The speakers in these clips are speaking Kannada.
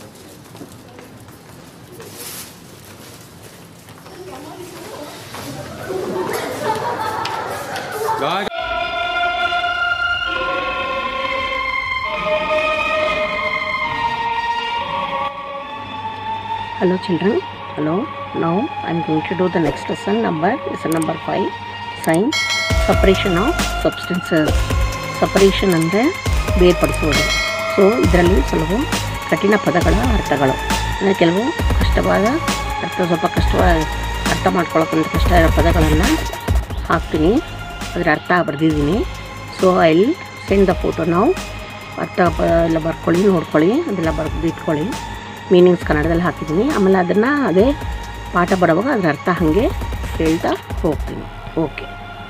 Hello children, hello. Now I am going to do the next lesson number 5, science, separation of substances. Separation ಅಂದರೆ ಬೇರ್ಪಡಿಸುವುದು. ಸೊ ಇದರಲ್ಲಿ ಕೆಲವು ಕಠಿಣ ಪದಗಳ ಅರ್ಥಗಳು, ಅಂದರೆ ಕೆಲವು ಕಷ್ಟವಾದ ಸ್ವಲ್ಪ ಕಷ್ಟವಾಗಿ ಅರ್ಥ ಮಾಡ್ಕೊಳ್ಳೋಕ್ಕಂತ ಕಷ್ಟ ಇರೋ ಪದಗಳನ್ನು ಹಾಕ್ತೀನಿ, ಅದರ ಅರ್ಥ ಬರೆದಿದ್ದೀನಿ. So I will send the photo. ನಾವು ಅರ್ಥ ಎಲ್ಲ ಬರ್ಕೊಳ್ಳಿ, ನೋಡ್ಕೊಳ್ಳಿ, ಅದೆಲ್ಲ ಬಿಟ್ಕೊಳ್ಳಿ. ಮೀನಿಂಗ್ಸ್ ಕನ್ನಡದಲ್ಲಿ ಹಾಕಿದ್ದೀನಿ. ಆಮೇಲೆ ಅದನ್ನು ಅದೇ ಪಾಠ ಬರೋವಾಗ ಅದರ ಅರ್ಥ ಹಾಗೆ ಹೇಳ್ತಾ ಹೋಗ್ತೀನಿ. Okay.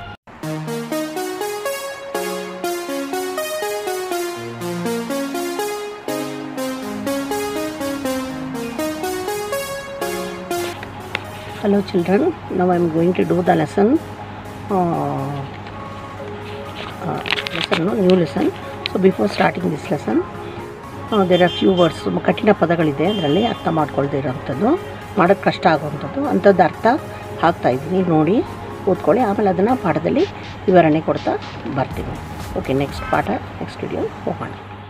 Hello children, now I am going to do the lesson, new lesson. So before starting this lesson, there are few words, ಕಠಿಣ ಪದಗಳಿದೆ, ಅದರಲ್ಲಿ ಅರ್ಥ ಮಾಡ್ಕೊಳ್ದೇ ಇರೋವಂಥದ್ದು, ಮಾಡೋಕ್ಕೆ ಕಷ್ಟ ಆಗುವಂಥದ್ದು, ಅಂಥದ್ದು ಅರ್ಥ ಹಾಕ್ತಾಯಿದ್ದೀನಿ, ನೋಡಿ ಓದ್ಕೊಳ್ಳಿ. ಆಮೇಲೆ ಅದನ್ನು ಪಾಠದಲ್ಲಿ ವಿವರಣೆ ಕೊಡ್ತಾ ಬರ್ತೀನಿ. ಓಕೆ, ನೆಕ್ಸ್ಟ್ ಪಾಠ, ನೆಕ್ಸ್ಟ್ ವಿಡಿಯೋ ಹೋಗೋಣ.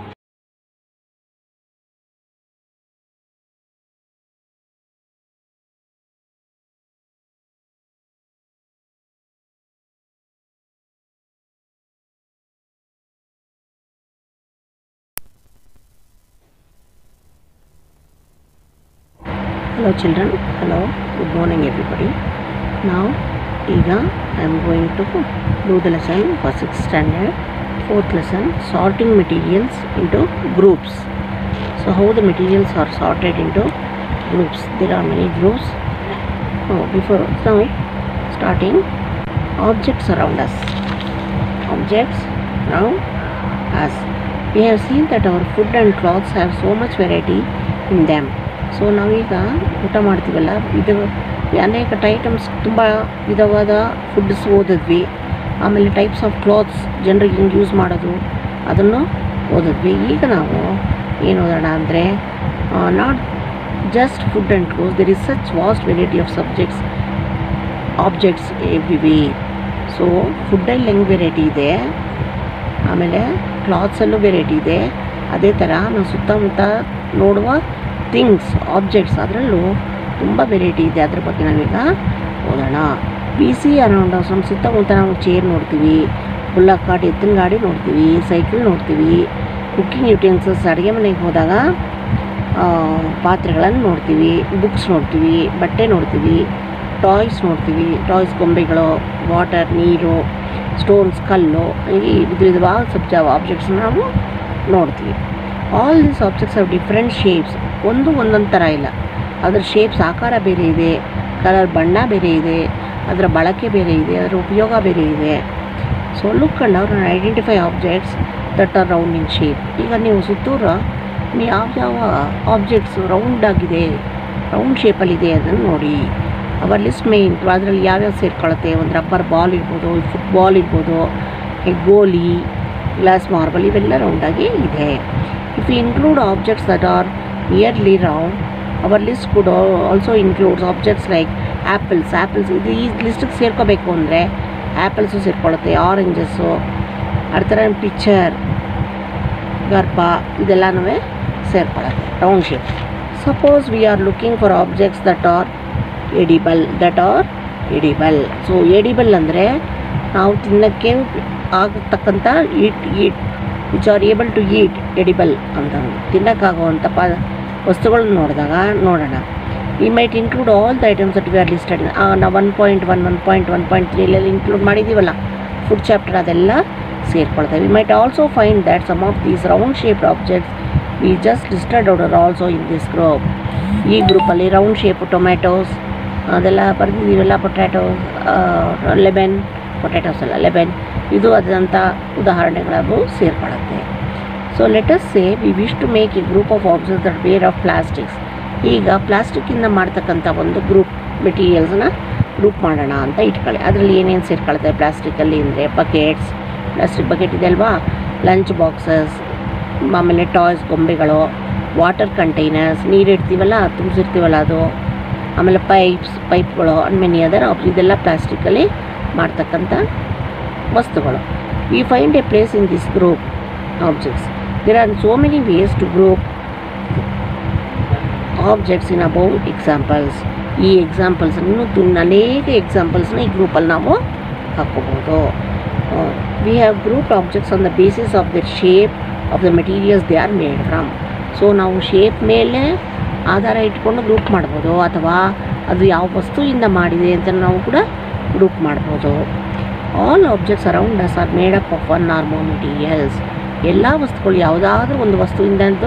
Hello children, hello, good morning everybody. Now I am going to do the lesson for 6th standard, 4th lesson, sorting materials into groups. So how the materials are sorted into groups? There are many groups. Before now starting, objects around us. Objects around us. We have seen that our food and clothes have so much variety in them. So ನಾವೀಗ ಊಟ ಮಾಡ್ತೀವಲ್ಲ, ಇದು ಅನೇಕ ಐಟಮ್ಸ್, ತುಂಬ ವಿಧವಾದ ಫುಡ್ಸ್ ಓದಿದ್ವಿ. ಆಮೇಲೆ ಟೈಪ್ಸ್ ಆಫ್ ಕ್ಲಾತ್ಸ್ ಜನರಿಗೆ ಹಿಂಗೆ ಯೂಸ್ ಮಾಡೋದು ಅದನ್ನು ಓದಿದ್ವಿ. ಈಗ ನಾವು ಏನು ಓದೋಣ ಅಂದರೆ, not just food and clothes, there is such vast variety of objects everywhere. So ಫುಡ್ಡಲ್ಲಿ ಹೆಂಗೆ ವೆರೈಟಿ ಇದೆ, ಆಮೇಲೆ ಕ್ಲಾತ್ಸಲ್ಲೂ ವೆರೈಟಿ ಇದೆ. ಅದೇ ಥರ ನಾವು ಸುತ್ತಮುತ್ತ ನೋಡುವ ಥಿಂಗ್ಸ್, ಆಬ್ಜೆಕ್ಟ್ಸ್, ಅದರಲ್ಲೂ ತುಂಬ ವೆರೈಟಿ ಇದೆ. ಅದ್ರ ಬಗ್ಗೆ ನಾವೀಗ ಓದೋಣ. ವಿ ಸಿ ಅರೌಂಡ್ ನಮ್ಮ ಸುತ್ತಮುತ್ತ ನಾವು ಚೇರ್ ನೋಡ್ತೀವಿ, ಬುಲ್ಲಕ್ ಕಾರ್ಟ್, ಎತ್ತಿನ ಗಾಡಿ ನೋಡ್ತೀವಿ, ಸೈಕಲ್ ನೋಡ್ತೀವಿ, ಕುಕ್ಕಿಂಗ್ ಯುಟೆನ್ಸಿಲ್ಸ್, ಅಡುಗೆ ಮನೆಗೆ ಹೋದಾಗ ಪಾತ್ರೆಗಳನ್ನು ನೋಡ್ತೀವಿ, ಬುಕ್ಸ್ ನೋಡ್ತೀವಿ, ಬಟ್ಟೆ ನೋಡ್ತೀವಿ, ಟಾಯ್ಸ್ ನೋಡ್ತೀವಿ, ಟಾಯ್ಸ್ ಗೊಂಬೆಗಳು, ವಾಟರ್, ನೀರು, ಸ್ಟೋನ್ಸ್, ಕಲ್ಲು, ಹೀಗೆ ವಿಧವಾದ ಆಬ್ಜೆಕ್ಟ್ಸ್ನ ನಾವು ನೋಡ್ತೀವಿ. All these objects of different shapes. ಒಂದೊಂದು ಥರ ಇಲ್ಲ, ಅದರ ಶೇಪ್ಸ್, ಆಕಾರ ಬೇರೆ ಇದೆ, ಕಲರ್, ಬಣ್ಣ ಬೇರೆ ಇದೆ, ಅದರ ಬಳಕೆ ಬೇರೆ ಇದೆ, ಅದರ ಉಪಯೋಗ ಬೇರೆ ಇದೆ. ಸೊ ಲುಕ್ ಅಂಡ್ ಅವ್ರ identify objects that are round in shape. ಈಗ ನೀವು ಸುತ್ತೂರು ಯಾವ ಆಬ್ಜೆಕ್ಟ್ಸು ರೌಂಡ್ ಆಗಿದೆ, ರೌಂಡ್ ಶೇಪಲ್ಲಿದೆ ಅದನ್ನು ನೋಡಿ. ಅವರ್ ಲಿಸ್ಟ್ ಮೇನ್, ಅದರಲ್ಲಿ ಯಾವ್ಯಾವ ಸೇರ್ಕೊಳ್ಳುತ್ತೆ. ಒಂದು ರಬ್ಬರ್ ಬಾಲ್ ಇರ್ಬೋದು, ಫುಟ್ಬಾಲ್ ಇರ್ಬೋದು, ಗೋಲಿ, ಗ್ಲಾಸ್ ಮಾರ್ಬಲ್, ಇವೆಲ್ಲ ರೌಂಡಾಗಿ ಇದೆ. If we include objects that are nearly round, our list could also include objects like apples. ಇದು ಈ ಲಿಸ್ಟಿಗೆ ಸೇರ್ಕೋಬೇಕು ಅಂದರೆ ಆ್ಯಪಲ್ಸು ಸೇರ್ಕೊಳ್ಳುತ್ತೆ, ಆರೆಂಜಸ್ಸು, ಆ ಥರ ಪಿಕ್ಚರ್, ಗರ್ಭ, ಇದೆಲ್ಲನೂ ಸೇರ್ಕೊಳ್ಳುತ್ತೆ round shape. Suppose we are looking for objects that are edible. So edible ಅಂದರೆ ನಾವು ತಿನ್ನೋಕ್ಕೆ ಆಗತಕ್ಕಂಥ eat which are able to eat, edible ಅಂತ ತಿನ್ನೋಕ್ಕಾಗುವಂಥ ವಸ್ತುಗಳನ್ನ ನೋಡೋಣ. We might include all the items that we are listed. ನಾವು 1.1, 1.1.3 ಇಲ್ಲೆಲ್ಲ ಇನ್ಕ್ಲೂಡ್ ಮಾಡಿದ್ದೀವಲ್ಲ ಫುಡ್ ಚಾಪ್ಟರ್, ಅದೆಲ್ಲ ಸೇರ್ಕೊಳ್ತೇವೆ. We might also find that some of these round shaped objects we just listed out are also in this group. ಈ ಗ್ರೂಪಲ್ಲಿ ರೌಂಡ್ ಶೇಪ್ ಟೊಮ್ಯಾಟೋಸ್ ಅದೆಲ್ಲ ಬರೆದಿದ್ದೀವಲ್ಲ, ಪೊಟ್ಯಾಟೋಸ್, ಲೆಮನ್, ಪೊಟ್ಯಾಟೋಸ್ ಅಲ್ಲ ಲೆಮನ್, ಇದು ಅದಂಥ ಉದಾಹರಣೆಗಳು ಸೇರ್ಕೊಳ್ಳುತ್ತೆ. So let us say we wish to make a group of objects that were of plastics. ಈಗ ಪ್ಲಾಸ್ಟಿಕ್ಕಿಂದ ಮಾಡ್ತಕ್ಕಂಥ ಒಂದು ಗ್ರೂಪ್ ಮೆಟೀರಿಯಲ್ಸ್ನ ಗ್ರೂಪ್ ಮಾಡೋಣ ಅಂತ ಇಟ್ಕೊಳ್ಳಿ. ಅದರಲ್ಲಿ ಏನೇನು ಸೇರ್ಕೊಳುತ್ತೆ ಪ್ಲಾಸ್ಟಿಕ್ಕಲ್ಲಿ ಅಂದರೆ ಬಕೆಟ್ಸ್, ಪ್ಲಾಸ್ಟಿಕ್ ಬಕೆಟ್ ಇದೆ ಅಲ್ವಾ, ಲಂಚ್ ಬಾಕ್ಸಸ್, ಆಮೇಲೆ ಟಾಯ್ಸ್ ಗೊಂಬೆಗಳು, ವಾಟರ್ ಕಂಟೈನರ್ಸ್, ನೀರಿಡ್ತೀವಲ್ಲ ತುಂಬಿಸಿರ್ತೀವಲ್ಲ ಅದು, ಆಮೇಲೆ ಪೈಪ್ಗಳು ಆ್ಯಂಡ್ ಮೆನಿ ಅದರ್ ಇದೆಲ್ಲ ಪ್ಲಾಸ್ಟಿಕಲ್ಲಿ ಮಾಡ್ತಕ್ಕಂಥ ವಸ್ತುಗಳು. We find a place in this group objects. There are so many ways to group objects in above examples. ಈ ಎಕ್ಸಾಂಪಲ್ಸ್ ಅನೇಕ ಎಕ್ಸಾಂಪಲ್ಸ್ನ ಈ ಗ್ರೂಪಲ್ಲಿ ನಾವು ಹಾಕ್ಕೋಬೋದು. We have group objects on the basis of the shape of the materials they are made from. So ನಾವು ಶೇಪ್ ಮೇಲೆ ಆಧಾರ ಇಟ್ಕೊಂಡು ಗ್ರೂಪ್ ಮಾಡ್ಬೋದು, ಅಥವಾ ಅದು ಯಾವ ವಸ್ತುವಿಂದ ಮಾಡಿದೆ ಅಂತ ನಾವು ಕೂಡ ಗ್ರೂಪ್ ಮಾಡ್ಬೋದು. All objects around us are made up of one or more materials. ಎಲ್ಲ ವಸ್ತುಗಳು ಯಾವುದಾದ್ರೂ ಒಂದು ವಸ್ತುವಿಂದಂತೂ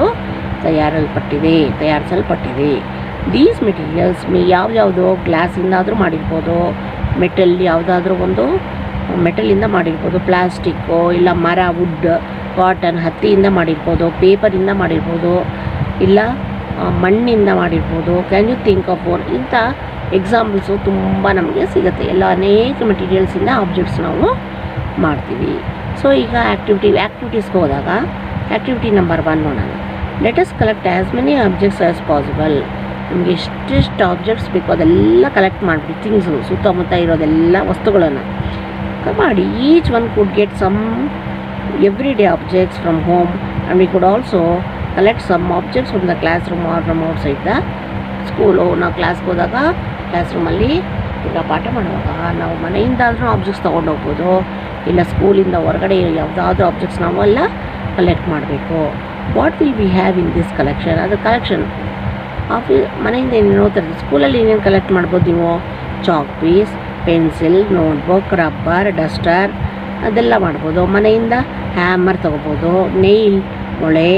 ತಯಾರಿಸಲ್ಪಟ್ಟಿದೆ. ದೀಸ್ ಮೆಟೀರಿಯಲ್ಸ್ ಯಾವ್ಯಾವುದು ಗ್ಲಾಸಿಂದಾದರೂ ಮಾಡಿರ್ಬೋದು, ಮೆಟಲ್ ಯಾವುದಾದ್ರೂ ಒಂದು ಮೆಟಲಿಂದ ಮಾಡಿರ್ಬೋದು, ಪ್ಲಾಸ್ಟಿಕ್ಕು ಇಲ್ಲ ಮರ, ವುಡ್, ಕಾಟನ್, ಹತ್ತಿಯಿಂದ ಮಾಡಿರ್ಬೋದು, ಪೇಪರಿಂದ ಮಾಡಿರ್ಬೋದು, ಇಲ್ಲ ಮಣ್ಣಿಂದ ಮಾಡಿರ್ಬೋದು. Can you think of one? ಇಂಥ ಎಕ್ಸಾಂಪಲ್ಸು ತುಂಬ ನಮಗೆ ಸಿಗುತ್ತೆ. ಎಲ್ಲ ಅನೇಕ ಮೆಟೀರಿಯಲ್ಸಿಂದ ಆಬ್ಜೆಕ್ಟ್ಸ್ ನಾವು ಮಾಡ್ತೀವಿ. ಸೊ ಈಗ ಆ್ಯಕ್ಟಿವಿಟೀಸ್ಗೆ ಹೋದಾಗ ಆ್ಯಕ್ಟಿವಿಟಿ ನಂಬರ್ 1 ನೋಡೋಣ. Let us collect as many objects as possible. ನಮಗೆ ಎಷ್ಟೆಷ್ಟು ಆಬ್ಜೆಕ್ಟ್ಸ್ ಬೇಕೋ ಅದೆಲ್ಲ ಕಲೆಕ್ಟ್ ಮಾಡಿಬಿಡಿ. ಥಿಂಗ್ಸು ಸುತ್ತಮುತ್ತ ಇರೋದೆಲ್ಲ ವಸ್ತುಗಳನ್ನು ಮಾಡಿ. Each one could get some every day objects from home, and we could also collect some objects from the classroom or from outside the school. ನಾವು ಕ್ಲಾಸ್ಗೆ ಹೋದಾಗ ಕ್ಲಾಸ್ ರೂಮಲ್ಲಿ ಈಗ ಪಾಠ ಮಾಡುವಾಗ ನಾವು ಮನೆಯಿಂದಾದ್ರೂ ಆಬ್ಜೆಕ್ಟ್ಸ್ ತೊಗೊಂಡು ಹೋಗ್ಬೋದು, ಇಲ್ಲ ಸ್ಕೂಲಿಂದ ಹೊರಗಡೆ ಯಾವುದಾದ್ರೂ ಆಬ್ಜೆಕ್ಟ್ಸ್ ನಾವು ಎಲ್ಲ ಕಲೆಕ್ಟ್ ಮಾಡಬೇಕು. What will we have in this collection? ಅದು ಕಲೆಕ್ಷನ್ ಮನೆಯಿಂದ ಏನೇನು ಓದ್ತಾರೆ. ಸ್ಕೂಲಲ್ಲಿ ಏನೇನು ಕಲೆಕ್ಟ್ ಮಾಡ್ಬೋದು ನೀವು? Chalk piece, pencil, notebook, rubber, duster ಅದೆಲ್ಲ ಮಾಡ್ಬೋದು. ಮನೆಯಿಂದ ಹ್ಯಾಮರ್ ತೊಗೋಬೋದು, ನೈಲ್, ಮೊಳೆ,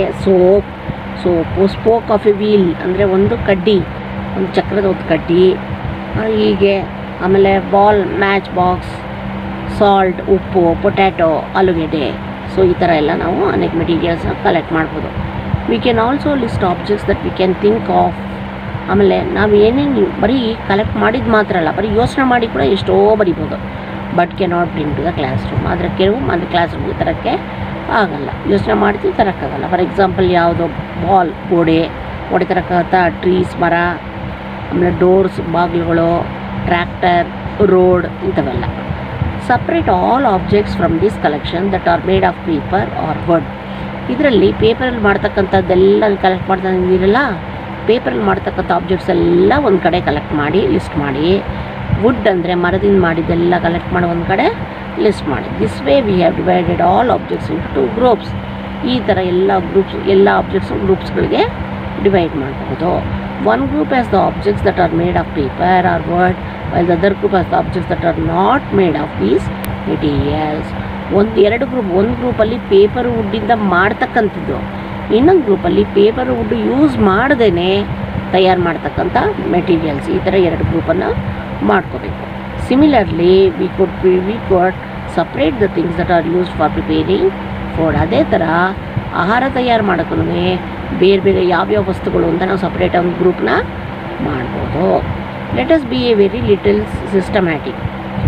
soap, spoke of a wheel ಅಂದರೆ ಒಂದು ಕಡ್ಡಿ, ಒಂದು ಚಕ್ರದ ಒಂದು ಕಡ್ಡಿ, ಹೀಗೆ. ಆಮೇಲೆ ಬಾಲ್, ಮ್ಯಾಚ್ ಬಾಕ್ಸ್, ಸಾಲ್ಟ್, ಉಪ್ಪು, ಪೊಟ್ಯಾಟೊ, ಆಲೂಗೆಡ್ಡೆ. ಸೊ ಈ ಥರ ಎಲ್ಲ ನಾವು ಅನೇಕ ಮೆಟೀರಿಯಲ್ಸ್ನ ಕಲೆಕ್ಟ್ ಮಾಡ್ಬೋದು. We can also list objects that we can think of. ಆಮೇಲೆ ನಾವು ಏನೇನು ಬರೀ ಕಲೆಕ್ಟ್ ಮಾಡಿದ್ದು ಮಾತ್ರ ಅಲ್ಲ, ಬರೀ ಯೋಚನೆ ಮಾಡಿ ಕೂಡ ಎಷ್ಟೋ ಬರಿಬೋದು. But cannot bring to the classroom. ಆದರೆ ಕೆಲವು ಕ್ಲಾಸ್ ರೂಮ್ಗೆ ತರೋಕ್ಕೆ ಆಗಲ್ಲ, ಯೋಚನೆ ಮಾಡ್ತೀವಿ ತರೋಕ್ಕಾಗಲ್ಲ. ಫಾರ್ ಎಕ್ಸಾಂಪಲ್ ಯಾವುದೋ ಬಾಲ್, ಗೋಡೆ ತರೋಕ್ಕಾಗತ್ತ, ಟ್ರೀಸ್, ಮರ, ಆಮೇಲೆ ಡೋರ್ಸ್, ಬಾಗಿಲುಗಳು, ಟ್ರ್ಯಾಕ್ಟರ್, ರೋಡ್, ಇಂಥವೆಲ್ಲ. Separate all objects from this collection that are made of paper or wood. ಇದರಲ್ಲಿ ಪೇಪರಲ್ಲಿ ಮಾಡ್ತಕ್ಕಂಥದ್ದೆಲ್ಲ ಕಲೆಕ್ಟ್ ಮಾಡ್ತಾ ಇದ್ದೀರಲ್ಲ, ಪೇಪರಲ್ಲಿ ಮಾಡ್ತಕ್ಕಂಥ ಆಬ್ಜೆಕ್ಟ್ಸ್ ಎಲ್ಲ ಒಂದು ಕಡೆ ಕಲೆಕ್ಟ್ ಮಾಡಿ ಲಿಸ್ಟ್ ಮಾಡಿ. ವುಡ್ ಅಂದರೆ ಮರದಿಂದ ಮಾಡಿದ್ದೆಲ್ಲ ಕಲೆಕ್ಟ್ ಮಾಡಿ ಒಂದು ಕಡೆ ಲಿಸ್ಟ್ ಮಾಡಿ. This way we have divided all objects into 2 groups. ಈ ಥರ ಎಲ್ಲ ಆಬ್ಜೆಕ್ಟ್ಸು ಗ್ರೂಪ್ಸ್ಗಳಿಗೆ ಡಿವೈಡ್ ಮಾಡ್ಬೋದು. One group as the objects that are made of paper or wood, while the other group has the objects that are not made of these materials. ಒಂದು ಗ್ರೂಪಲ್ಲಿ ಪೇಪರ್ ವುಡ್ಡಿಂದ ಮಾಡ್ತಕ್ಕಂಥದ್ದು, ಇನ್ನೊಂದು ಗ್ರೂಪಲ್ಲಿ ಪೇಪರ್ ವುಡ್ ಯೂಸ್ ಮಾಡ್ದೇ ತಯಾರು ಮಾಡ್ತಕ್ಕಂಥ ಮೆಟೀರಿಯಲ್ಸ್. ಈ ಥರ 2 ಗ್ರೂಪನ್ನು ಮಾಡ್ಕೋಬೇಕು. Similarly we could separate the things that are used for preparing food. ಅದೇ ಥರ ಆಹಾರ ತಯಾರು ಮಾಡೋಕ್ಕೂ ಬೇರೆ ಯಾವ್ಯಾವ ವಸ್ತುಗಳು ಅಂತ ನಾವು ಸಪ್ರೇಟ್ ಒಂದು ಗ್ರೂಪ್ನ ಮಾಡ್ಬೋದು. Let us be a very systematic,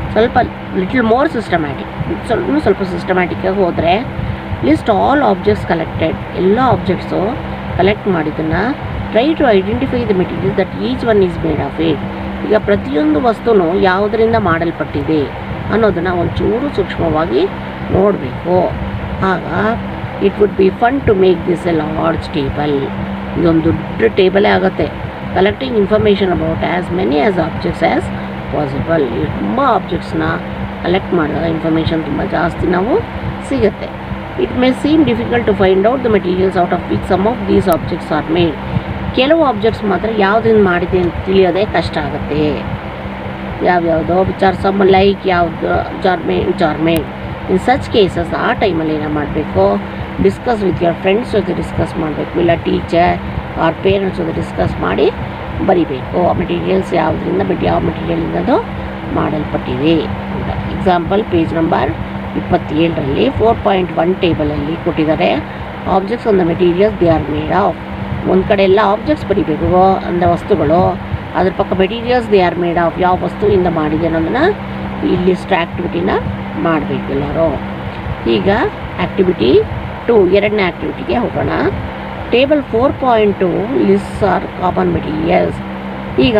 little more systematic. ಸ್ವಲ್ಪ ಸಿಸ್ಟಮ್ಯಾಟಿಕ್ಕಾಗಿ ಹೋದರೆ ಲಿಸ್ಟ್ ಆಲ್ ಆಬ್ಜೆಕ್ಟ್ಸ್ ಕಲೆಕ್ಟೆಡ್. ಎಲ್ಲ ಆಬ್ಜೆಕ್ಟ್ಸು ಕಲೆಕ್ಟ್ ಮಾಡಿದ್ದನ್ನು try to identify the material that each one is made of it. ಈಗ ಪ್ರತಿಯೊಂದು ವಸ್ತುನೂ ಯಾವುದರಿಂದ ಮಾಡಲ್ಪಟ್ಟಿದೆ ಅನ್ನೋದನ್ನು ಒಂಚೂರು ಸೂಕ್ಷ್ಮವಾಗಿ ನೋಡಬೇಕು. ಆಗ it would be fun to make this a large table. ಇದೊಂದು ದೊಡ್ಡ ಟೇಬಲೇ ಆಗುತ್ತೆ. Collecting information about as many as objects as possible. ತುಂಬ ಆಬ್ಜೆಕ್ಟ್ಸ್ನ ಕಲೆಕ್ಟ್ ಮಾಡಿದಾಗ ಇನ್ಫಾರ್ಮೇಷನ್ ತುಂಬ ಜಾಸ್ತಿ ನಾವು ಸಿಗುತ್ತೆ. It may seem difficult to find out the materials out of which some of these objects are made. ಕೆಲವು ಆಬ್ಜೆಕ್ಟ್ಸ್ ಮಾತ್ರ ಯಾವುದರಿಂದ ಮಾಡಿದೆ ಅಂತ ತಿಳಿಯೋದೇ ಕಷ್ಟ ಆಗುತ್ತೆ. ಯಾವ್ಯಾವುದೋ ಸಮ್ ಲೈಕ್ ಯಾವುದು ಜಾರ್ಮೇಡ್. ಇನ್ ಸಚ್ ಕೇಸಸ್ ಆ ಟೈಮಲ್ಲಿ ಏನೋ ಮಾಡಬೇಕು, ಡಿಸ್ಕಸ್ ವಿತ್ ಯುವರ್ ಫ್ರೆಂಡ್ಸ್ ಜೊತೆ ಡಿಸ್ಕಸ್ ಮಾಡಬೇಕು, ಇಲ್ಲ ಟೀಚರ್ ಆರ್ ಪೇರೆಂಟ್ಸ್ ಜೊತೆ ಡಿಸ್ಕಸ್ ಮಾಡಿ ಬರಿಬೇಕು. ಆ ಮೆಟೀರಿಯಲ್ಸ್ ಯಾವ ಮೆಟೀರಿಯಲಿಂದ ಅದು ಮಾಡಲ್ಪಟ್ಟಿದೆ ಅಂತ. ಎಕ್ಸಾಂಪಲ್ ಪೇಜ್ ನಂಬರ್ 27ರಲ್ಲಿ 4.1 ಟೇಬಲಲ್ಲಿ ಕೊಟ್ಟಿದ್ದಾರೆ. Objects on the materials they are made of. ಒಂದು ಕಡೆ ಎಲ್ಲ ಆಬ್ಜೆಕ್ಟ್ಸ್ ಬರಿಬೇಕು ಅಂದರೆ ವಸ್ತುಗಳು, ಅದ್ರ ಪಕ್ಕ materials they are made of, ಯಾವ ವಸ್ತುವಿಂದ ಮಾಡಿದೆ ಅನ್ನೋದನ್ನು ಇಲ್ಲಿಷ್ಟು ಆ್ಯಕ್ಟಿವಿಟಿನ ಮಾಡಬೇಕು ಎಲ್ಲರೂ. ಈಗ ಆ್ಯಕ್ಟಿವಿಟಿ 2, 2ನೇ ಆ್ಯಕ್ಟಿವಿಟಿಗೆ ಹೋಗೋಣ. Table 4.2 lists are common materials. ಈಗ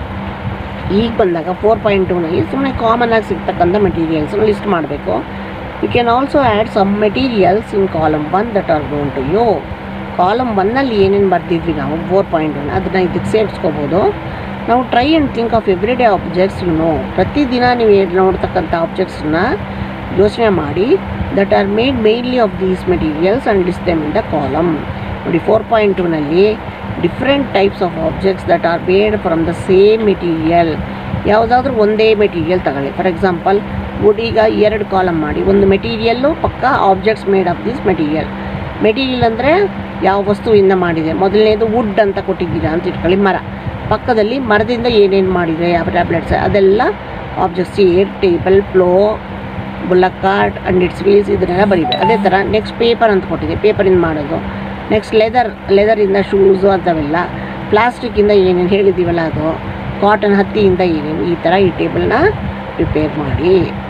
ಬಂದಾಗ 4.2ನಲ್ಲಿ ಸುಮ್ಮನೆ ಕಾಮನ್ ಆಗಿ ಸಿಗ್ತಕ್ಕಂಥ ಮೆಟೀರಿಯಲ್ಸನ್ನು ಲಿಸ್ಟ್ ಮಾಡಬೇಕು. You can also add some materials in column 1 that are gone to you. Column 1ನಲ್ಲಿ ಏನೇನು ಬರ್ದಿದ್ವಿ ನಾವು 4.1 ಅದನ್ನು ಇದಕ್ಕೆ ಸೇರಿಸ್ಕೋಬೋದು. ನಾವು try and think of every day objects. ಪ್ರತಿದಿನ ನೀವು ನೋಡ್ತಕ್ಕಂಥ ಆಬ್ಜೆಕ್ಟ್ಸನ್ನ ಯೋಚನೆ ಮಾಡಿ that are made mainly of these materials and list them in the column. ನೋಡಿ 4.2ನಲ್ಲಿ different types of objects that are made from the same material. ಯಾವುದಾದ್ರೂ ಒಂದೇ ಮೆಟೀರಿಯಲ್ ತಗೊಳ್ಳಿ. ಫಾರ್ ಎಕ್ಸಾಂಪಲ್ ವುಡ್, ಈಗ 2 ಕಾಲಮ್ ಮಾಡಿ. ಒಂದು ಮೆಟೀರಿಯಲ್ಲು ಪಕ್ಕ objects made of this material. Material ಅಂದರೆ ಯಾವ ವಸ್ತುವಿಂದ ಮಾಡಿದೆ. ಮೊದಲನೇದು ವುಡ್ ಅಂತ ಕೊಟ್ಟಿದ್ದೀರಾ ಅಂತ ಇಟ್ಕೊಳ್ಳಿ, ಮರ. ಪಕ್ಕದಲ್ಲಿ ಮರದಿಂದ ಏನೇನು ಮಾಡಿದೆ, ಯಾವ ಟ್ಯಾಬ್ಲೆಟ್ಸ್, ಅದೆಲ್ಲ objects. Chair, table, plough, bullock cart and its wheels, ಇದನ್ನೆಲ್ಲ ಬರೀಬೇಕು. ಅದೇ ಥರ ನೆಕ್ಸ್ಟ್ ಪೇಪರ್ ಅಂತ ಕೊಟ್ಟಿದೆ, ಪೇಪರಿಂದ ಮಾಡೋದು. ನೆಕ್ಸ್ಟ್ ಲೆದರಿಂದ ಶೂಸು ಅಂಥವೆಲ್ಲ. ಪ್ಲಾಸ್ಟಿಕ್ಕಿಂದ ಏನೇನು ಹೇಳಿದ್ದೀವಲ್ಲ ಅದು. ಕಾಟನ್, ಹತ್ತಿಯಿಂದ ಏನೇನು, ಈ ಥರ ಈ ಟೇಬಲ್ನ ಪ್ರಿಪೇರ್ ಮಾಡಿ.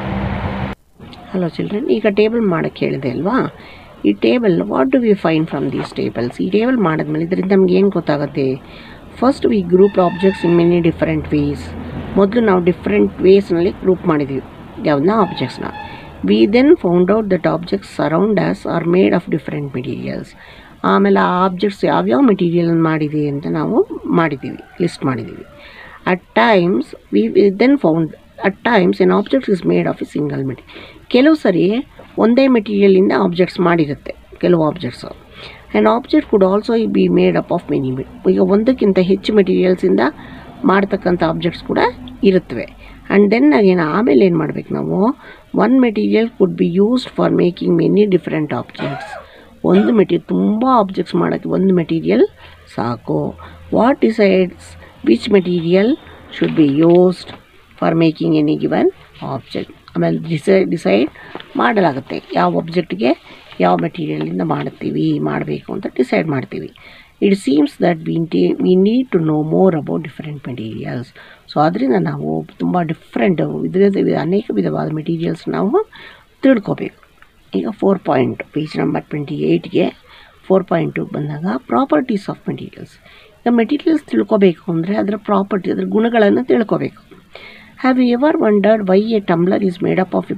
ಹಲೋ ಚಿಲ್ಡ್ರನ್, ಈಗ ಟೇಬಲ್ ಮಾಡೋಕ್ಕೆ ಹೇಳಿದೆ ಅಲ್ವಾ. ಈ table what do we find from these tables? ಈ ಟೇಬಲ್ ಮಾಡಿದ್ಮೇಲೆ ಇದರಿಂದ ನಮ್ಗೆ ಏನು ಗೊತ್ತಾಗುತ್ತೆ? First we group objects in many different ways. ಮೊದಲು ನಾವು ಡಿಫ್ರೆಂಟ್ ವೇಸ್ನಲ್ಲಿ ಗ್ರೂಪ್ ಮಾಡಿದ್ದೀವಿ ಯಾವುದನ್ನ, ಆಬ್ಜೆಕ್ಟ್ಸ್ನ. We then found out that objects around us are made of different materials. ಆಮೇಲೆ ಆ ಆಬ್ಜೆಕ್ಟ್ಸ್ ಯಾವ್ಯಾವ ಮೆಟೀರಿಯಲ್ ಮಾಡಿದೆ ಅಂತ ನಾವು ಮಾಡಿದ್ದೀವಿ, ಲಿಸ್ಟ್ ಮಾಡಿದ್ದೀವಿ. At times we then found at times an object is made of a single material. ಕೆಲವು ಸರಿ ಒಂದೇ ಮೆಟೀರಿಯಲಿಂದ ಆಬ್ಜೆಕ್ಟ್ಸ್ ಮಾಡಿರುತ್ತೆ ಕೆಲವು objects. And object could also be made up of many. ಈಗ ಒಂದಕ್ಕಿಂತ ಹೆಚ್ಚು ಮೆಟೀರಿಯಲ್ಸಿಂದ ಮಾಡ್ತಕ್ಕಂಥ ಆಬ್ಜೆಕ್ಟ್ಸ್ ಕೂಡ ಇರುತ್ತವೆ. ಆ್ಯಂಡ್ ದೆನ್ ಆಮೇಲೆ ಏನು ಮಾಡಬೇಕು ನಾವು? One material could be used for making many different objects. ಒಂದು ತುಂಬ ಆಬ್ಜೆಕ್ಟ್ಸ್ ಮಾಡೋಕ್ಕೆ ಒಂದು ಮೆಟೀರಿಯಲ್ ಸಾಕು. What decides which material should be used for making any given object. ಆಮೇಲೆ ಡಿಸೈಡ್ ಮಾಡಲಾಗುತ್ತೆ ಯಾವ ಆಬ್ಜೆಕ್ಟ್ಗೆ ಯಾವ ಮೆಟೀರಿಯಲಿಂದ ಮಾಡಬೇಕು ಅಂತ ಡಿಸೈಡ್ ಮಾಡ್ತೀವಿ. It seems that we need to know more about different materials. So ಅದರಿಂದ ನಾವು ತುಂಬ ಡಿಫ್ರೆಂಟ್ ಅನೇಕ ವಿಧವಾದ ಮೆಟೀರಿಯಲ್ಸ್ ನಾವು ತಿಳ್ಕೋಬೇಕು. ಈಗ ಪೇಜ್ ನಂಬರ್ 28ಗೆ 4.2 ಬಂದಾಗ ಪ್ರಾಪರ್ಟೀಸ್ ಆಫ್ ಮೆಟೀರಿಯಲ್ಸ್. ಈಗ ಮೆಟೀರಿಯಲ್ಸ್ ತಿಳ್ಕೋಬೇಕು ಅಂದರೆ ಅದರ ಪ್ರಾಪರ್ಟಿ, ಅದರ ಗುಣಗಳನ್ನು ತಿಳ್ಕೋಬೇಕು. Have you ever wondered why a tumbler is made up of a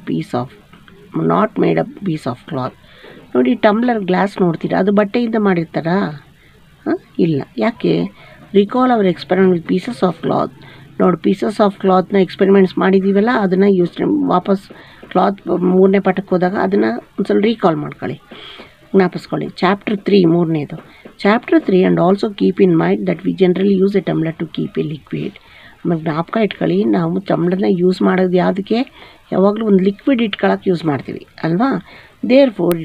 not made up piece of cloth? ನೋಡಿ, ಟಂಬ್ಲರ್ ಗ್ಲಾಸ್ ನೋಡ್ತೀರಾ, ಅದು ಬಟ್ಟೆಯಿಂದ ಮಾಡಿರ್ತಾರಾ? ಇಲ್ಲ. ಯಾಕೆ? Recall our experiment with pieces of cloth. ನೋಡಿ, ಪೀಸಸ್ ಆಫ್ ಕ್ಲಾತ್ನ ಎಕ್ಸ್ಪೆರಿಮೆಂಟ್ಸ್ ಮಾಡಿದ್ದೀವಲ್ಲ, ಅದನ್ನು ವಾಪಸ್ ಕ್ಲಾತ್ 3ನೇ ಪಾಠಕ್ಕೆ ಹೋದಾಗ ಅದನ್ನು ಒಂದು ಸ್ವಲ್ಪ ರೀಕಾಲ್ ಮಾಡ್ಕೊಳ್ಳಿ, ಜ್ಞಾಪಿಸ್ಕೊಳ್ಳಿ. ಚಾಪ್ಟರ್ 3 3ನೇದು. Chapter 3 and also keep in mind that we generally use a tumbler to keep a liquid. ಆಮೇಲೆ ಜ್ಞಾಪಕ ಇಟ್ಕೊಳ್ಳಿ, ನಾವು ಟಂಬ್ಲರ್ನ ಯೂಸ್ ಮಾಡೋದು ಯಾವುದಕ್ಕೆ? ಯಾವಾಗಲೂ ಒಂದು ಲಿಕ್ವಿಡ್ ಇಟ್ಕೊಳ್ಳೋಕೆ ಯೂಸ್ ಮಾಡ್ತೀವಿ ಅಲ್ವಾ. Therefore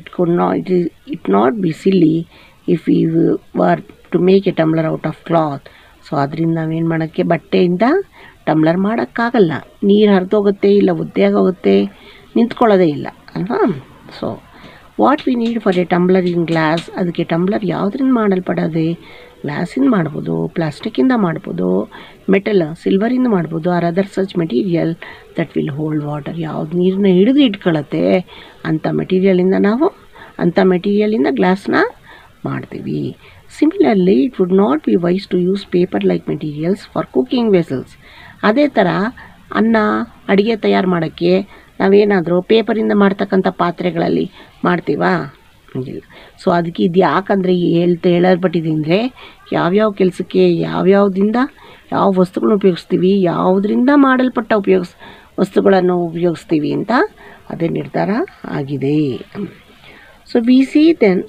it not be silly if you were to make a tumbler out of cloth. So ಅದರಿಂದ ನಾವೇನು ಮಾಡೋಕ್ಕೆ, ಬಟ್ಟೆಯಿಂದ ಟಂಬ್ಲರ್ ಮಾಡೋಕ್ಕಾಗಲ್ಲ. ನೀರು ಹರಿದೋಗುತ್ತೆ, ಇಲ್ಲ ಒದ್ದೆಯಾಗೋಗುತ್ತೆ, ನಿಂತ್ಕೊಳ್ಳೋದೇ ಇಲ್ಲ ಅಲ್ವಾ. So what we need for a tumbler in glass. ಅದಕ್ಕೆ ಟಂಬ್ಲರ್ ಯಾವುದರಿಂದ ಮಾಡಲ್ಪಡೋದೆ? ಗ್ಲಾಸಿಂದ ಮಾಡ್ಬೋದು, ಪ್ಲಾಸ್ಟಿಕ್ಕಿಂದ ಮಾಡ್ಬೋದು, ಮೆಟಲ್ ಸಿಲ್ವರಿಂದ ಮಾಡ್ಬೋದು, or other such material that will hold water. ಯಾವ್ದು ನೀರನ್ನ ಹಿಡಿದು ಇಟ್ಕೊಳ್ಳುತ್ತೆ ಅಂಥ ಮೆಟೀರಿಯಲಿಂದ ಗ್ಲಾಸ್ನ ಮಾಡ್ತೀವಿ. Similarly it would not be wise to use paper like materials for cooking vessels. ಅದೇ ಥರ ಅಡುಗೆ ತಯಾರು ಮಾಡೋಕ್ಕೆ ನಾವೇನಾದರೂ ಪೇಪರಿಂದ ಮಾಡ್ತಕ್ಕಂಥ ಪಾತ್ರೆಗಳಲ್ಲಿ ಮಾಡ್ತೀವಾ? ಇಲ್ಲ. ಸೊ ಅದಕ್ಕೆ ಇದು ಯಾಕಂದರೆ ಹೇಳಲ್ಪಟ್ಟಿದೆ ಅಂದರೆ ಯಾವ್ಯಾವ ಕೆಲಸಕ್ಕೆ ಯಾವ್ಯಾವುದಿಂದ ಯಾವ ವಸ್ತುಗಳನ್ನ ಉಪಯೋಗಿಸ್ತೀವಿ, ಯಾವುದರಿಂದ ಮಾಡಲ್ಪಟ್ಟ ವಸ್ತುಗಳನ್ನು ಉಪಯೋಗಿಸ್ತೀವಿ ಅಂತ ಅದೇ ನಿರ್ಧಾರ ಆಗಿದೆ. So we see then